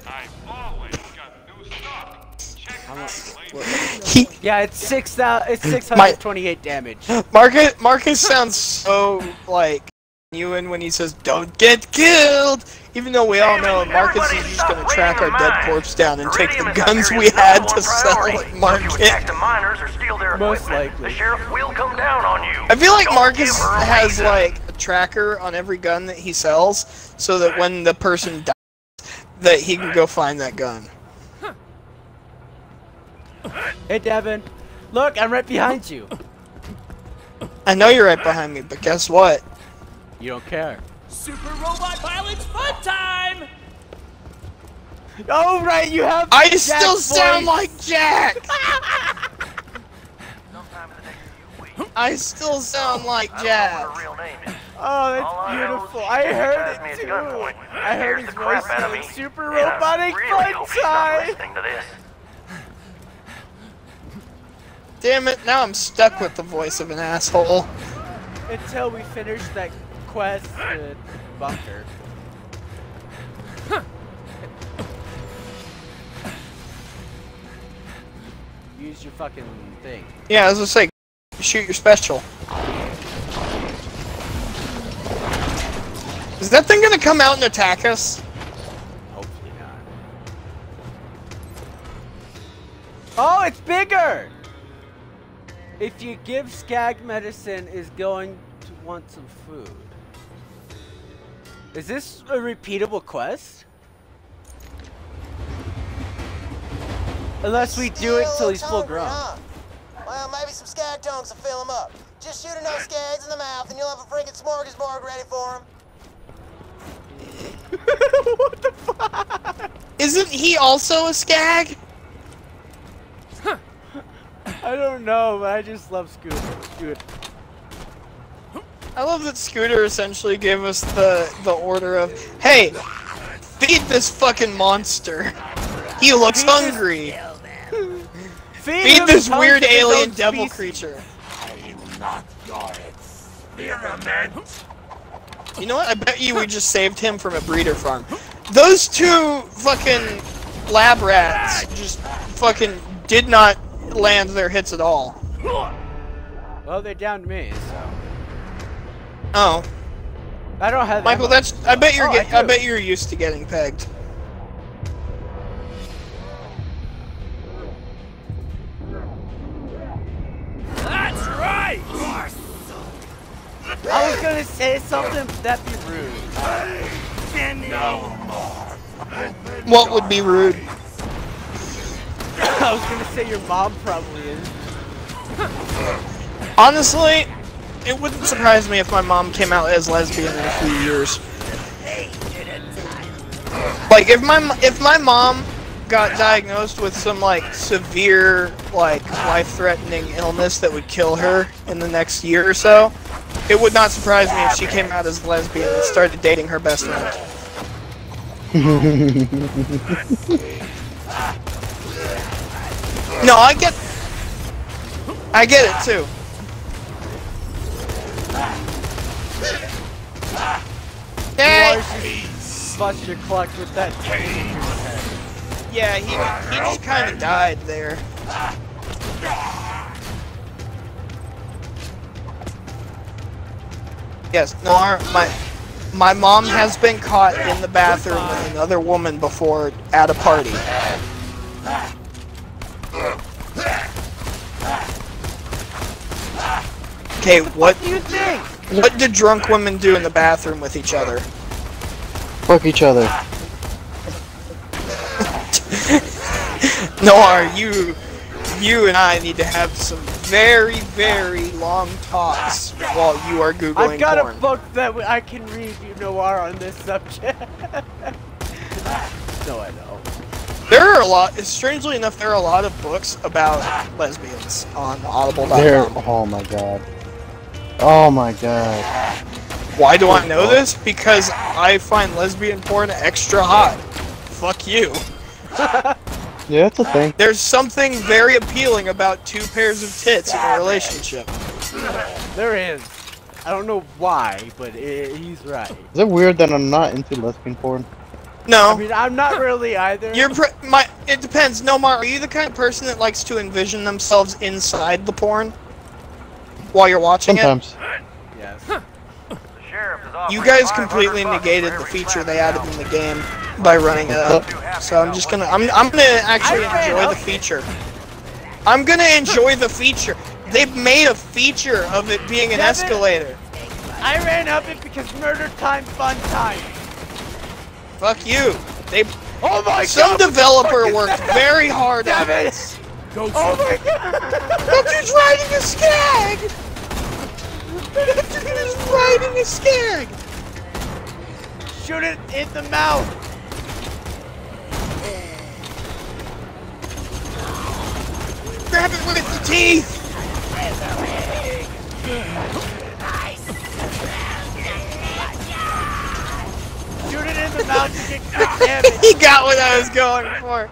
He, Yeah, it's 6,000. It's 628 damage. Marcus sounds so like genuine when he says "Don't get killed," even though we all know Marcus is just gonna track our dead corpse down and take the guns we had to sell at market. Most likely. The sheriff will come down on you. I feel like Don't Marcus give her a has reason. like a tracker on every gun that he sells, so that when the person dies, that he can go find that gun. Hey, Devin. Look, I'm right behind you. I know you're right behind me, but guess what? You don't care. Super robot pilots fun time! Oh, right, you have. I Jack's still sound voice. like Jack! I still sound like Jack. Oh, that's beautiful. I heard it too. I heard his voice saying super robotic fun time. Damn it, now I'm stuck with the voice of an asshole. Until we finish that quest with Bunker. Use your fucking thing. Yeah, I was gonna say, shoot your special. Is that thing gonna come out and attack us? Hopefully not. Oh, it's bigger! If you give Skag medicine, is going to want some food. Is this a repeatable quest? Unless we do it till he's full grown. Well, maybe some skag tongues will fill him up. Just shoot enough skags in the mouth and you'll have a freaking smorgasbord ready for him. What the fuck? Isn't he also a skag? I don't know, but I just love Scooter. I love that Scooter essentially gave us the order of, hey, feed this fucking monster. He looks hungry. Feed this weird alien devil creature. You know what? I bet you we just saved him from a breeder farm. Those two fucking lab rats just fucking did not land their hits at all. Well, they're down to me, so. Oh. I don't have. Michael, ammo. that's. I bet you're. Oh, I bet you're used to getting pegged. That's right! I was gonna say something, but that'd be rude. What would be rude? I was gonna say your mom probably is. Honestly, it wouldn't surprise me if my mom came out as lesbian in a few years. Like if my mom got diagnosed with some like severe like life-threatening illness that would kill her in the next year or so, it would not surprise me if she came out as lesbian and started dating her best friend. No, I get it too. Hey! Bust your clutch with that. Yeah, he just kind of died there. Yes, Noir, my mom has been caught in the bathroom with another woman before at a party. Okay, what do you think? What do drunk women do in the bathroom with each other? Fuck each other. Noir, you and I need to have some very, very long talks while you are Googling I've got porn. a book that I can read you, Noir, on this subject. No, I know. There are a lot, strangely enough, there are a lot of books about lesbians on Audible.com. Oh my god. Oh my god. Why do I know this? Because I find lesbian porn extra hot. Fuck you. Yeah, it's a thing. There's something very appealing about two pairs of tits in a relationship. There is. I don't know why, but he's right. Is it weird that I'm not into lesbian porn? No. I mean, I'm not really either. It depends. Nomar, are you the kind of person that likes to envision themselves inside the porn while you're watching Sometimes. Yes. You guys completely negated the feature they added in the game by running it up. So I'm just gonna I'm gonna actually enjoy the feature. I'm gonna enjoy the feature. They've made a feature of it being an escalator. I ran up it because murder time, fun time. Fuck you. They Oh my Some god! developer worked very hard on it. Oh my god! Look who's riding a skag! Look who's riding a skag! Shoot it in the mouth! Grab it with the teeth! Shoot it in the mouth to get quick damage! He got what I was going for.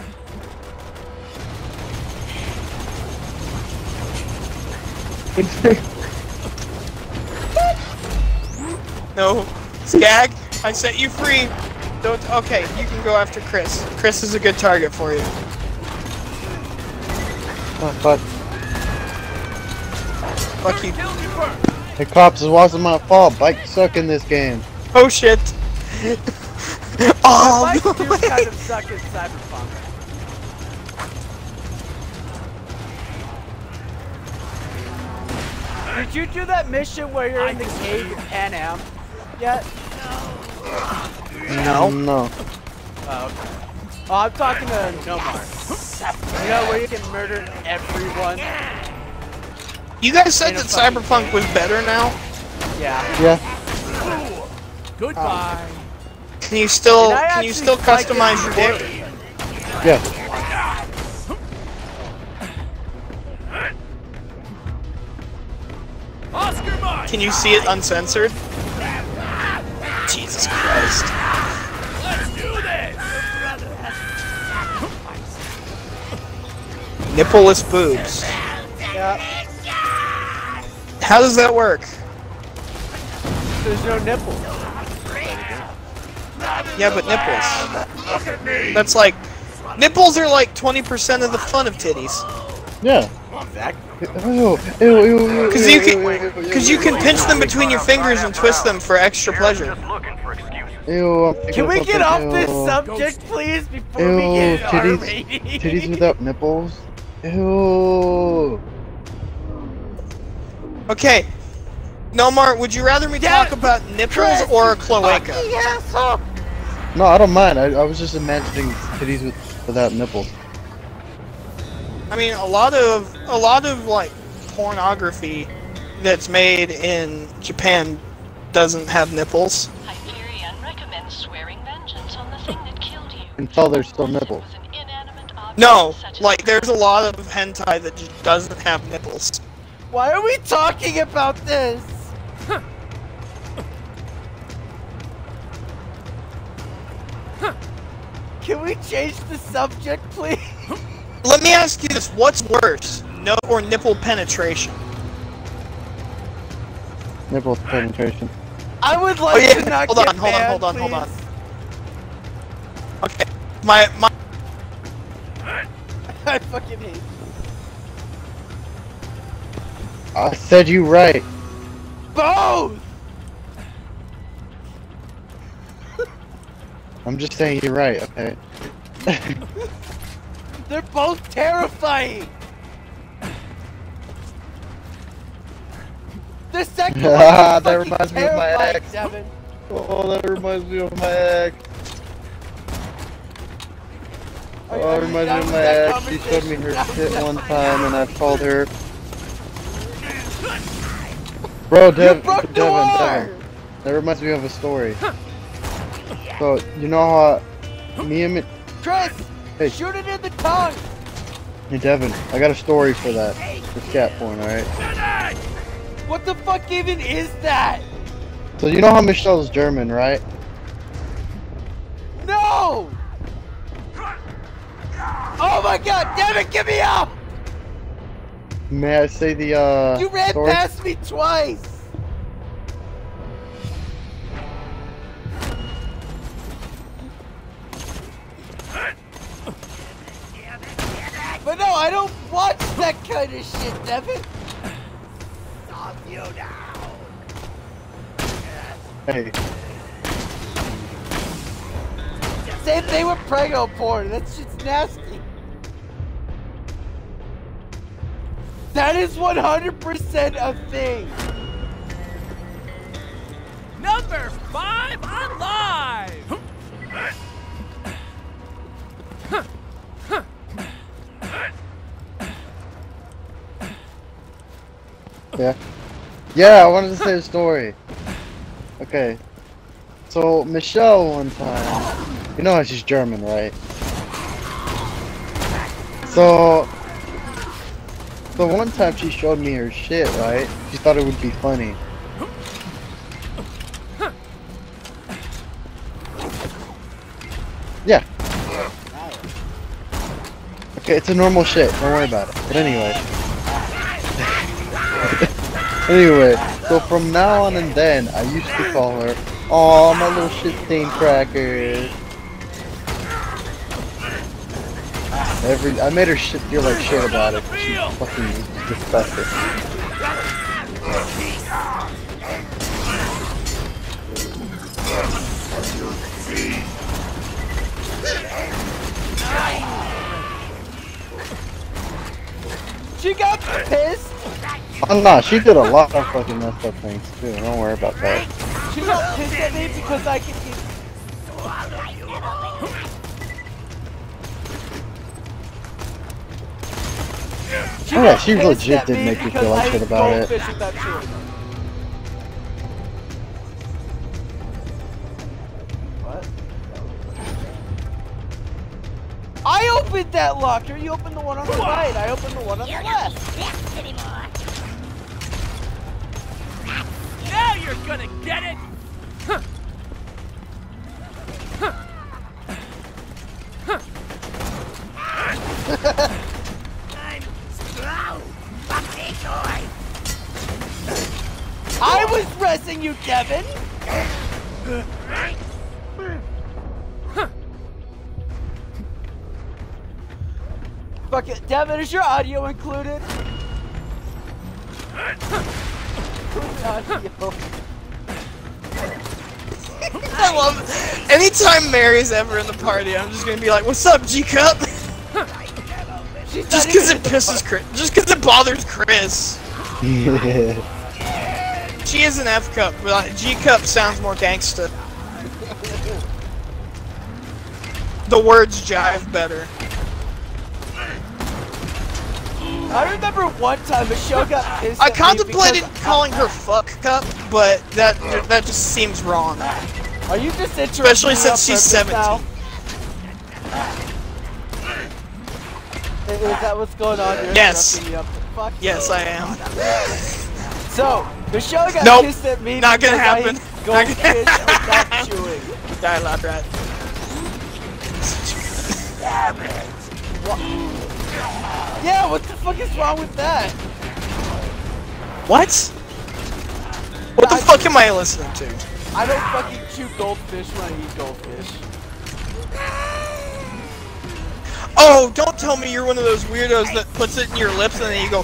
No, Skag, I set you free. Don't. Okay, you can go after Chris. Chris is a good target for you. But Fuck you. hey, cops, it wasn't my fault. Bikes suck in this game. Oh shit. Oh, Bikes do kind of suck in Cyberpunk. Did you do that mission where you're in the cave in Pan Am yet? No. No. Oh, okay. Oh, I'm talking to Nomar. You know where you can murder everyone? You guys said that Cyberpunk was better now? Yeah. Yeah. Goodbye. Can you still customize your dick? Yeah. Oscar Mike! Can you see it uncensored? Jesus Christ. Let's do this! Nippleless boobs. Yeah. How does that work? There's no nipple. Yeah, but nipples. That's like... Nipples are like 20% of the fun of titties. Yeah. Exactly. Because you can pinch them between your fingers and twist them for extra pleasure. Ew, Can we get off this subject, please, before we get titties without nipples? Ew. Okay. Nomar, would you rather me talk about nipples or a cloaca? No, I don't mind. I was just imagining titties without nipples. I mean, a lot of like pornography that's made in Japan doesn't have nipples. Hyperion recommends swearing vengeance on the thing that killed you. Until there's still nipples. No, like there's a lot of hentai that just doesn't have nipples. Why are we talking about this? Can we change the subject, please? Let me ask you this: what's worse, no or nipple penetration? Nipple penetration. I would like to not hold get banned, hold on. Okay, my I fucking hate you. I said you right. Both! I'm just saying you're right, okay? They're both terrifying! The second one Ah, is that fucking reminds me of my terrifying, ex. Devin. Oh, that reminds me of my ex. Oh, it reminds me of my ex. She showed me her shit one time and I told her. Bro, Devin. That reminds me of a story. So, you know how me and Chris! Hey. Shoot it in the tongue! Hey, Devin, I got a story for that. For scat porn, alright? What the fuck even is that? So, you know how Michelle's German, right? No! Oh my god, Devin, get me up! May I say the, You ran story? past me twice! But no, I don't watch that kind of shit, Devin! Stop you now! Hey. Same thing with prego porn, that's just nasty. That is 100% a thing! Number 5 alive! Yeah. Yeah, I wanted to say a story. Okay. So, Michelle one time, you know how she's German, right? So one time she showed me her shit, right? She thought it would be funny. Yeah. Okay, it's a normal shit, don't worry about it. But anyway. Anyway, so from now on and then, I used to call her, "Aw, my little shit-stained crackers." I made her shit feel like shit about it. She's fucking disgusting. She got pissed! Oh no, she did a lot of fucking messed up things too. Don't worry about that. She got pissed at me because I could eat. Oh yeah, she legit did make me feel like shit about it. What? I opened that locker, you opened the one on the right, I opened the one on the left. Now you're gonna get it! Huh. Huh. Huh. I was pressing you, Devin! Fuck it, Devin, is your audio included? I love it. Anytime Mary's ever in the party, I'm just gonna be like, "What's up, G-Cup?" Just because it pisses Chris. Just because it bothers Chris. She is an F-Cup, but G-Cup sounds more gangsta. The words jive better. I remember one time Michelle got pissed I at contemplated me because calling her Fuck Cup, but that just seems wrong. Are you just interested? Especially since she's 17. Now? Is that what's going on? You're yes. Me up. Fuck yes, you. I am. So Michelle got nope. pissed at me. Not gonna happen. Not gonna happen. Chewing. Die, lab rat. Yeah, what the fuck is wrong with that? What? What the fuck am I listening to? I don't fucking chew goldfish when I eat goldfish. Oh, don't tell me you're one of those weirdos that puts it in your lips and then you go.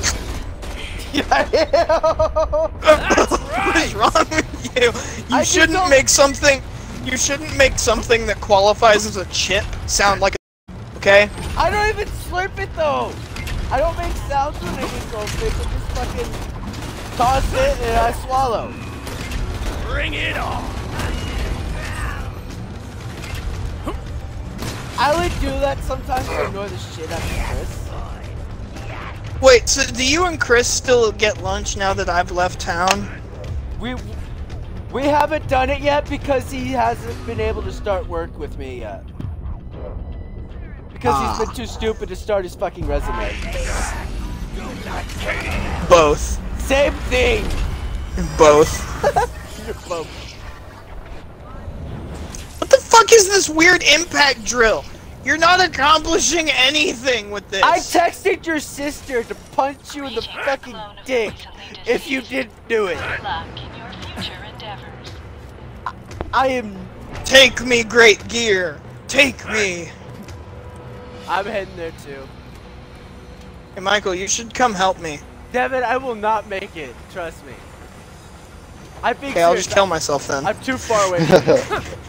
What is wrong with you? You shouldn't make something. You shouldn't make something that qualifies as a chip sound like a. Okay? I don't even slurp it though. I don't make sounds when I eat goldfish. I just fucking toss it and I swallow. Bring it on. I would do that sometimes to annoy the shit out of Chris. Wait, so do you and Chris still get lunch now that I've left town? We haven't done it yet because he hasn't been able to start work with me yet. Because he's been too stupid to start his fucking resume. Both. Same thing! Both. You're both. What the fuck is this weird impact drill? You're not accomplishing anything with this. I texted your sister to punch you in the fucking dick if you didn't do it. I am... Take me, Great Gear. Take me. I'm heading there too. Hey Michael, you should come help me. Devin, I will not make it. Trust me. Okay, I'll just kill myself then. I'm too far away from you.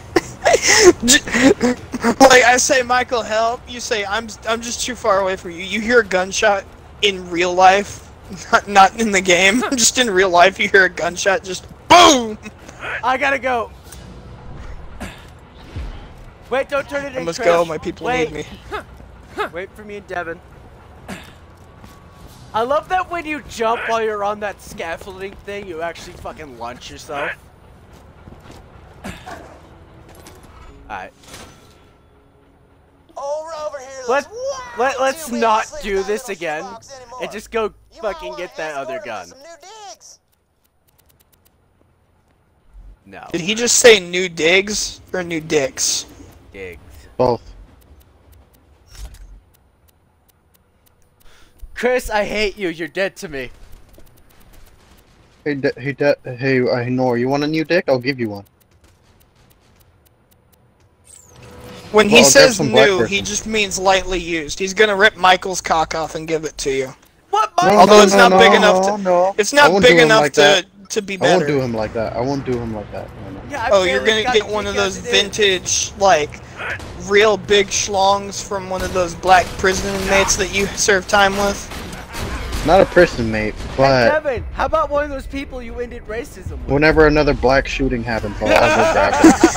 Like I say, Michael, help. You say I'm just too far away from you. You hear a gunshot in real life, not in the game. Just in real life, you hear a gunshot, just boom. I gotta go. Wait, don't turn it in. I must Chris. go. My people need me. Wait for me and Devin. I love that when you jump while you're on that scaffolding thing, you actually fucking launch yourself. Alright. Over here. Let's not do this again and just go fucking get that other gun. No. Did he just say new digs or new dicks? Digs. Both. Chris, I hate you. You're dead to me. Hey, Nor, you want a new dick? I'll give you one. When he Well, says some black new, person. he just means lightly used. He's gonna rip Michael's cock off and give it to you. What? Although it's not big enough to. No. It's I not won't big do him enough like that. to be I better. won't do him like that. I won't do him like that. No. Yeah, Oh, you're gonna get one of those vintage, like, real big schlongs from one of those black prison inmates that you serve time with? Not a prison mate, Hey, but Devin, how about one of those people you ended racism with? whenever another black shooting happens, I'll go grab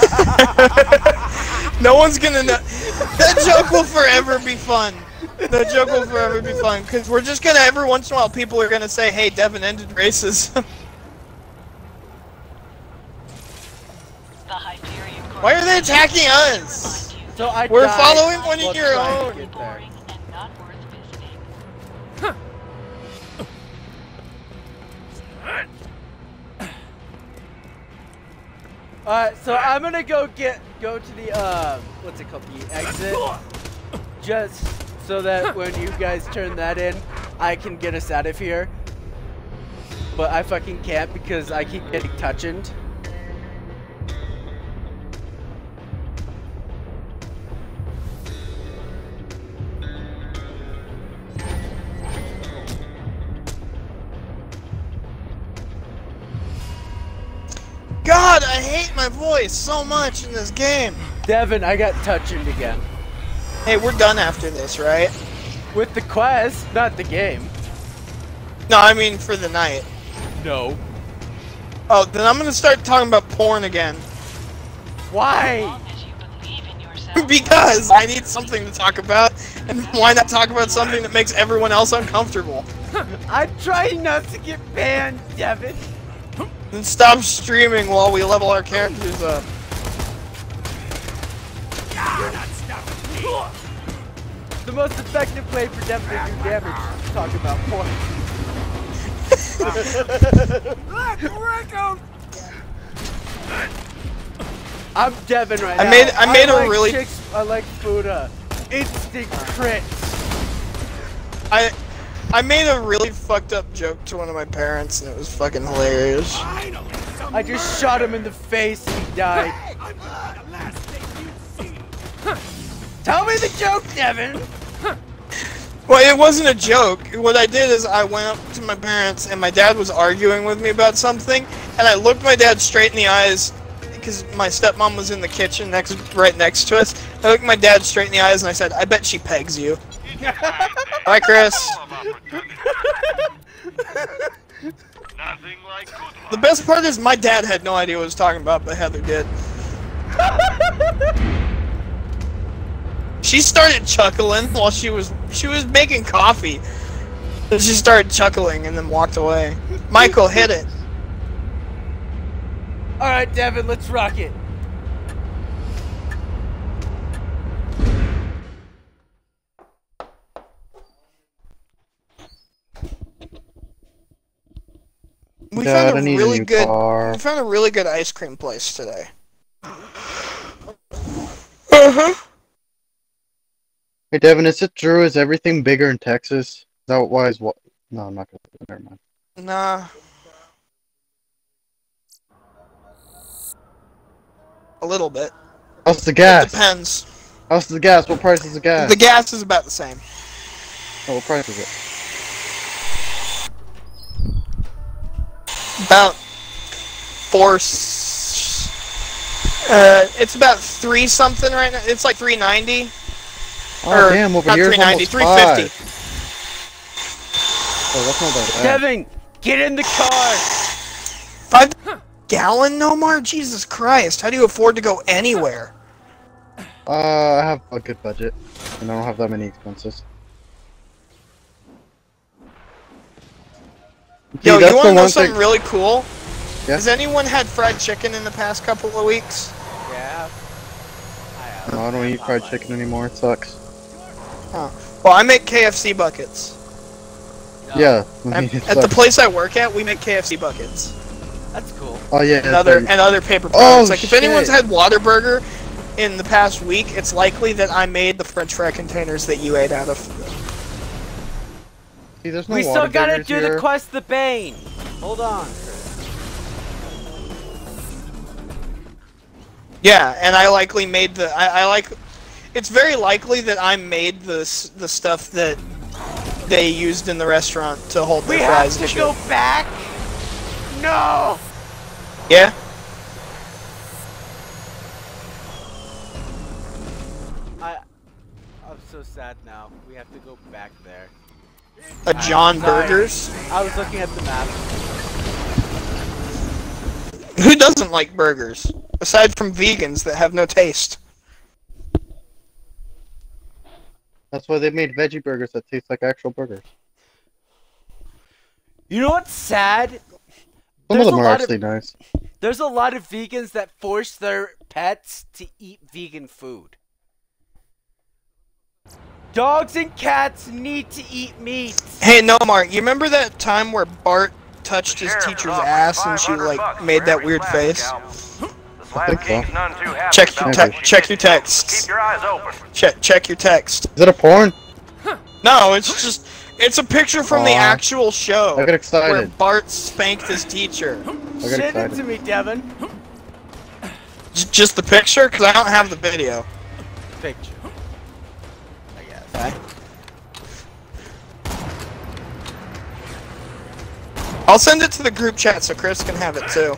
it. No one's gonna know. That joke will forever be fun. That joke will forever be fun, because we're just gonna, every once in a while, people are gonna say, hey, Devin ended racism. Why are they attacking us? So We're following one of your own. Alright, so I'm gonna go to the, what's it called, the exit, just so that when you guys turn that in, I can get us out of here. But I fucking can't because I keep getting touched. God, I hate my voice so much in this game. Devin, I got touched again. Hey, we're done after this, right? With the quest, not the game. No, I mean for the night. No. Oh, then I'm gonna start talking about porn again. Why? Because I need something to talk about, and why not talk about something that makes everyone else uncomfortable? I'm trying not to get banned, Devin. Then stop streaming while we level our characters up. The most effective way for Devin to do damage is to talk about porn. I'm Devin right now. I made a really. I like Buddha. Instant crits. I made a really fucked up joke to one of my parents, and it was fucking hilarious. I just shot him in the face and he died. Tell me the joke, Devin. Well, it wasn't a joke. What I did is I went up to my parents, and my dad was arguing with me about something, and I looked my dad straight in the eyes, because my stepmom was in the kitchen right next to us. I looked my dad straight in the eyes, and I said, "I bet she pegs you." Bye, Chris. The best part is my dad had no idea what I was talking about, but Heather did. She started chuckling while she was making coffee. And she started chuckling and then walked away. Michael, hit it. Alright, Devin, let's rock it. We found a really good ice cream place today. Hey Devin, is it true? Is everything bigger in Texas? Is that why is what? No, I'm not gonna. Never mind. Nah. A little bit. How's the gas? It depends. How's the gas? What price is the gas? The gas is about the same. Oh, what price is it? About it's about 3 something right now. It's like 390. Oh damn! Over here, 390, 350. Oh, that's not that bad. Devin, get in the car. 5 gallon, Nomar? Jesus Christ! How do you afford to go anywhere? I have a good budget, and I don't have that many expenses. Yo, you wanna know something really cool? Yeah? Has anyone had fried chicken in the past couple of weeks? Yeah. No, I don't eat fried chicken anymore. It sucks. Huh. Well, I make KFC buckets. Yeah. At the place I work at, we make KFC buckets. That's cool. Oh yeah. And other paper products. Like if anyone's had Whataburger in the past week, it's likely that I made the French fry containers that you ate out of. See, there's no we still gotta do here. the quest the Bane. Hold on. Yeah, and I likely made the. It's very likely that I made the stuff that they used in the restaurant to hold their fries. We have to go back. No. Yeah. I'm so sad now. We have to go back there. A John Burgers? I was looking at the map. Who doesn't like burgers? Aside from vegans that have no taste. That's why they made veggie burgers that taste like actual burgers. You know what's sad? Some of them are actually nice. There's a lot of vegans that force their pets to eat vegan food. Dogs and cats need to eat meat. Hey, Nomar, you remember that time where Bart touched his teacher's ass and she like made that weird face? I think so. Check your text. Keep your eyes open. Check your text. Is it a porn? No, it's a picture from the actual show. I got excited. Where Bart spanked his teacher. Send it to me, Devin. Just the picture? Because I don't have the video. Picture. I guess. Okay. I'll send it to the group chat so Chris can have it too.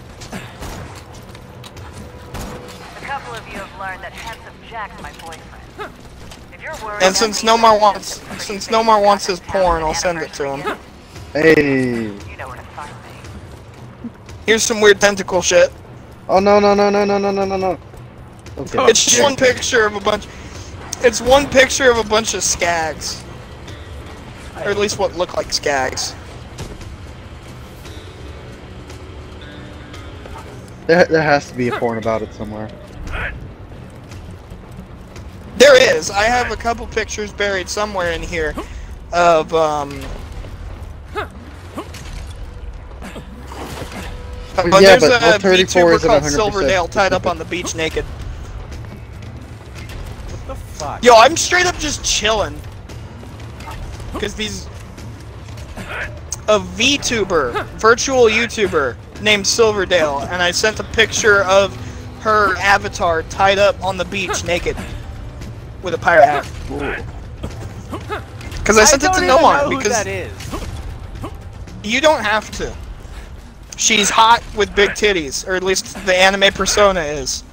A couple of you have learned that handsome Jack's my boyfriend. If you're worried, And since Nomar wants his porn, I'll send it to him. Hey. You know where to find me. Here's some weird tentacle shit. Oh no. Okay. It's just one picture of a bunch. It's one picture of a bunch of skags, or at least what look like skags. There has to be a porn about it somewhere. There is. I have a couple pictures buried somewhere in here of Yeah, there's but a 34 VTuber isn't called 100% Silverdale tied up on the beach naked. What the fuck? Yo, I'm straight up just chilling. Because a VTuber, virtual YouTuber named Silverdale, and I sent a picture of her avatar tied up on the beach naked with a pirate hat. Because I sent it to Nomar because that is. You don't have to. She's hot with big titties, or at least the anime persona is.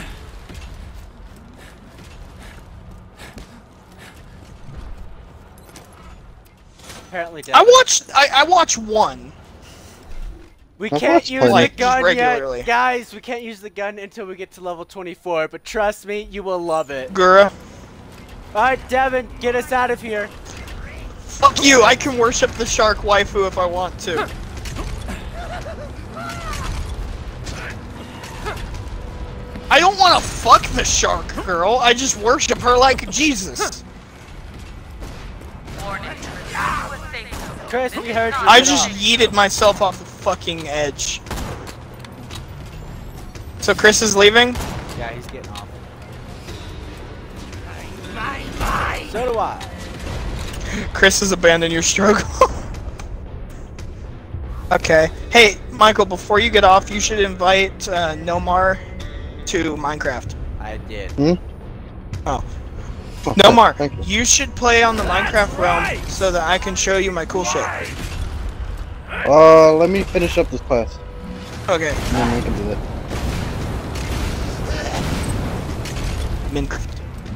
Apparently, I watch one. We can't use the gun regularly. yet, guys. We can't use the gun until we get to level 24. But trust me, you will love it. Gura. All right, Devin, get us out of here. Fuck you! I can worship the shark waifu if I want to. I don't want to fuck the shark girl. I just worship her like Jesus. Chris, we heard you. I just yeeted myself off the fucking edge. So Chris is leaving? Yeah, he's getting off. So do I. Chris has abandoned your struggle. Okay. Hey, Michael, before you get off, you should invite Nomar to Minecraft. I did. Oh. Nomar, you should play on the Minecraft realm so that I can show you my cool shit. Let me finish up this class. Okay. And then we can do that. Minecraft.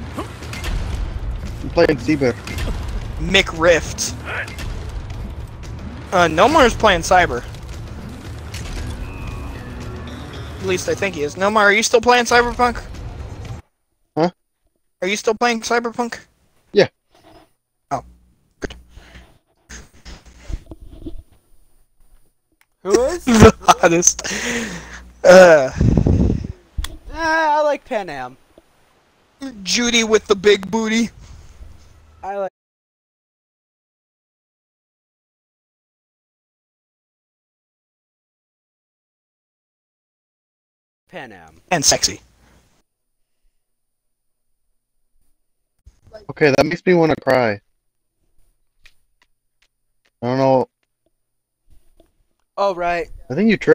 I'm playing Seabear. McRift. Nomar's playing Cyber. At least I think he is. Nomar, are you still playing Cyberpunk? Huh? Are you still playing Cyberpunk? Yeah. Oh, good. Who is? The hottest. I like Pan Am. Judy with the big booty. I like. Pan Am. And sexy. Okay, that makes me want to cry. I don't know. Oh, right. I think you tripped.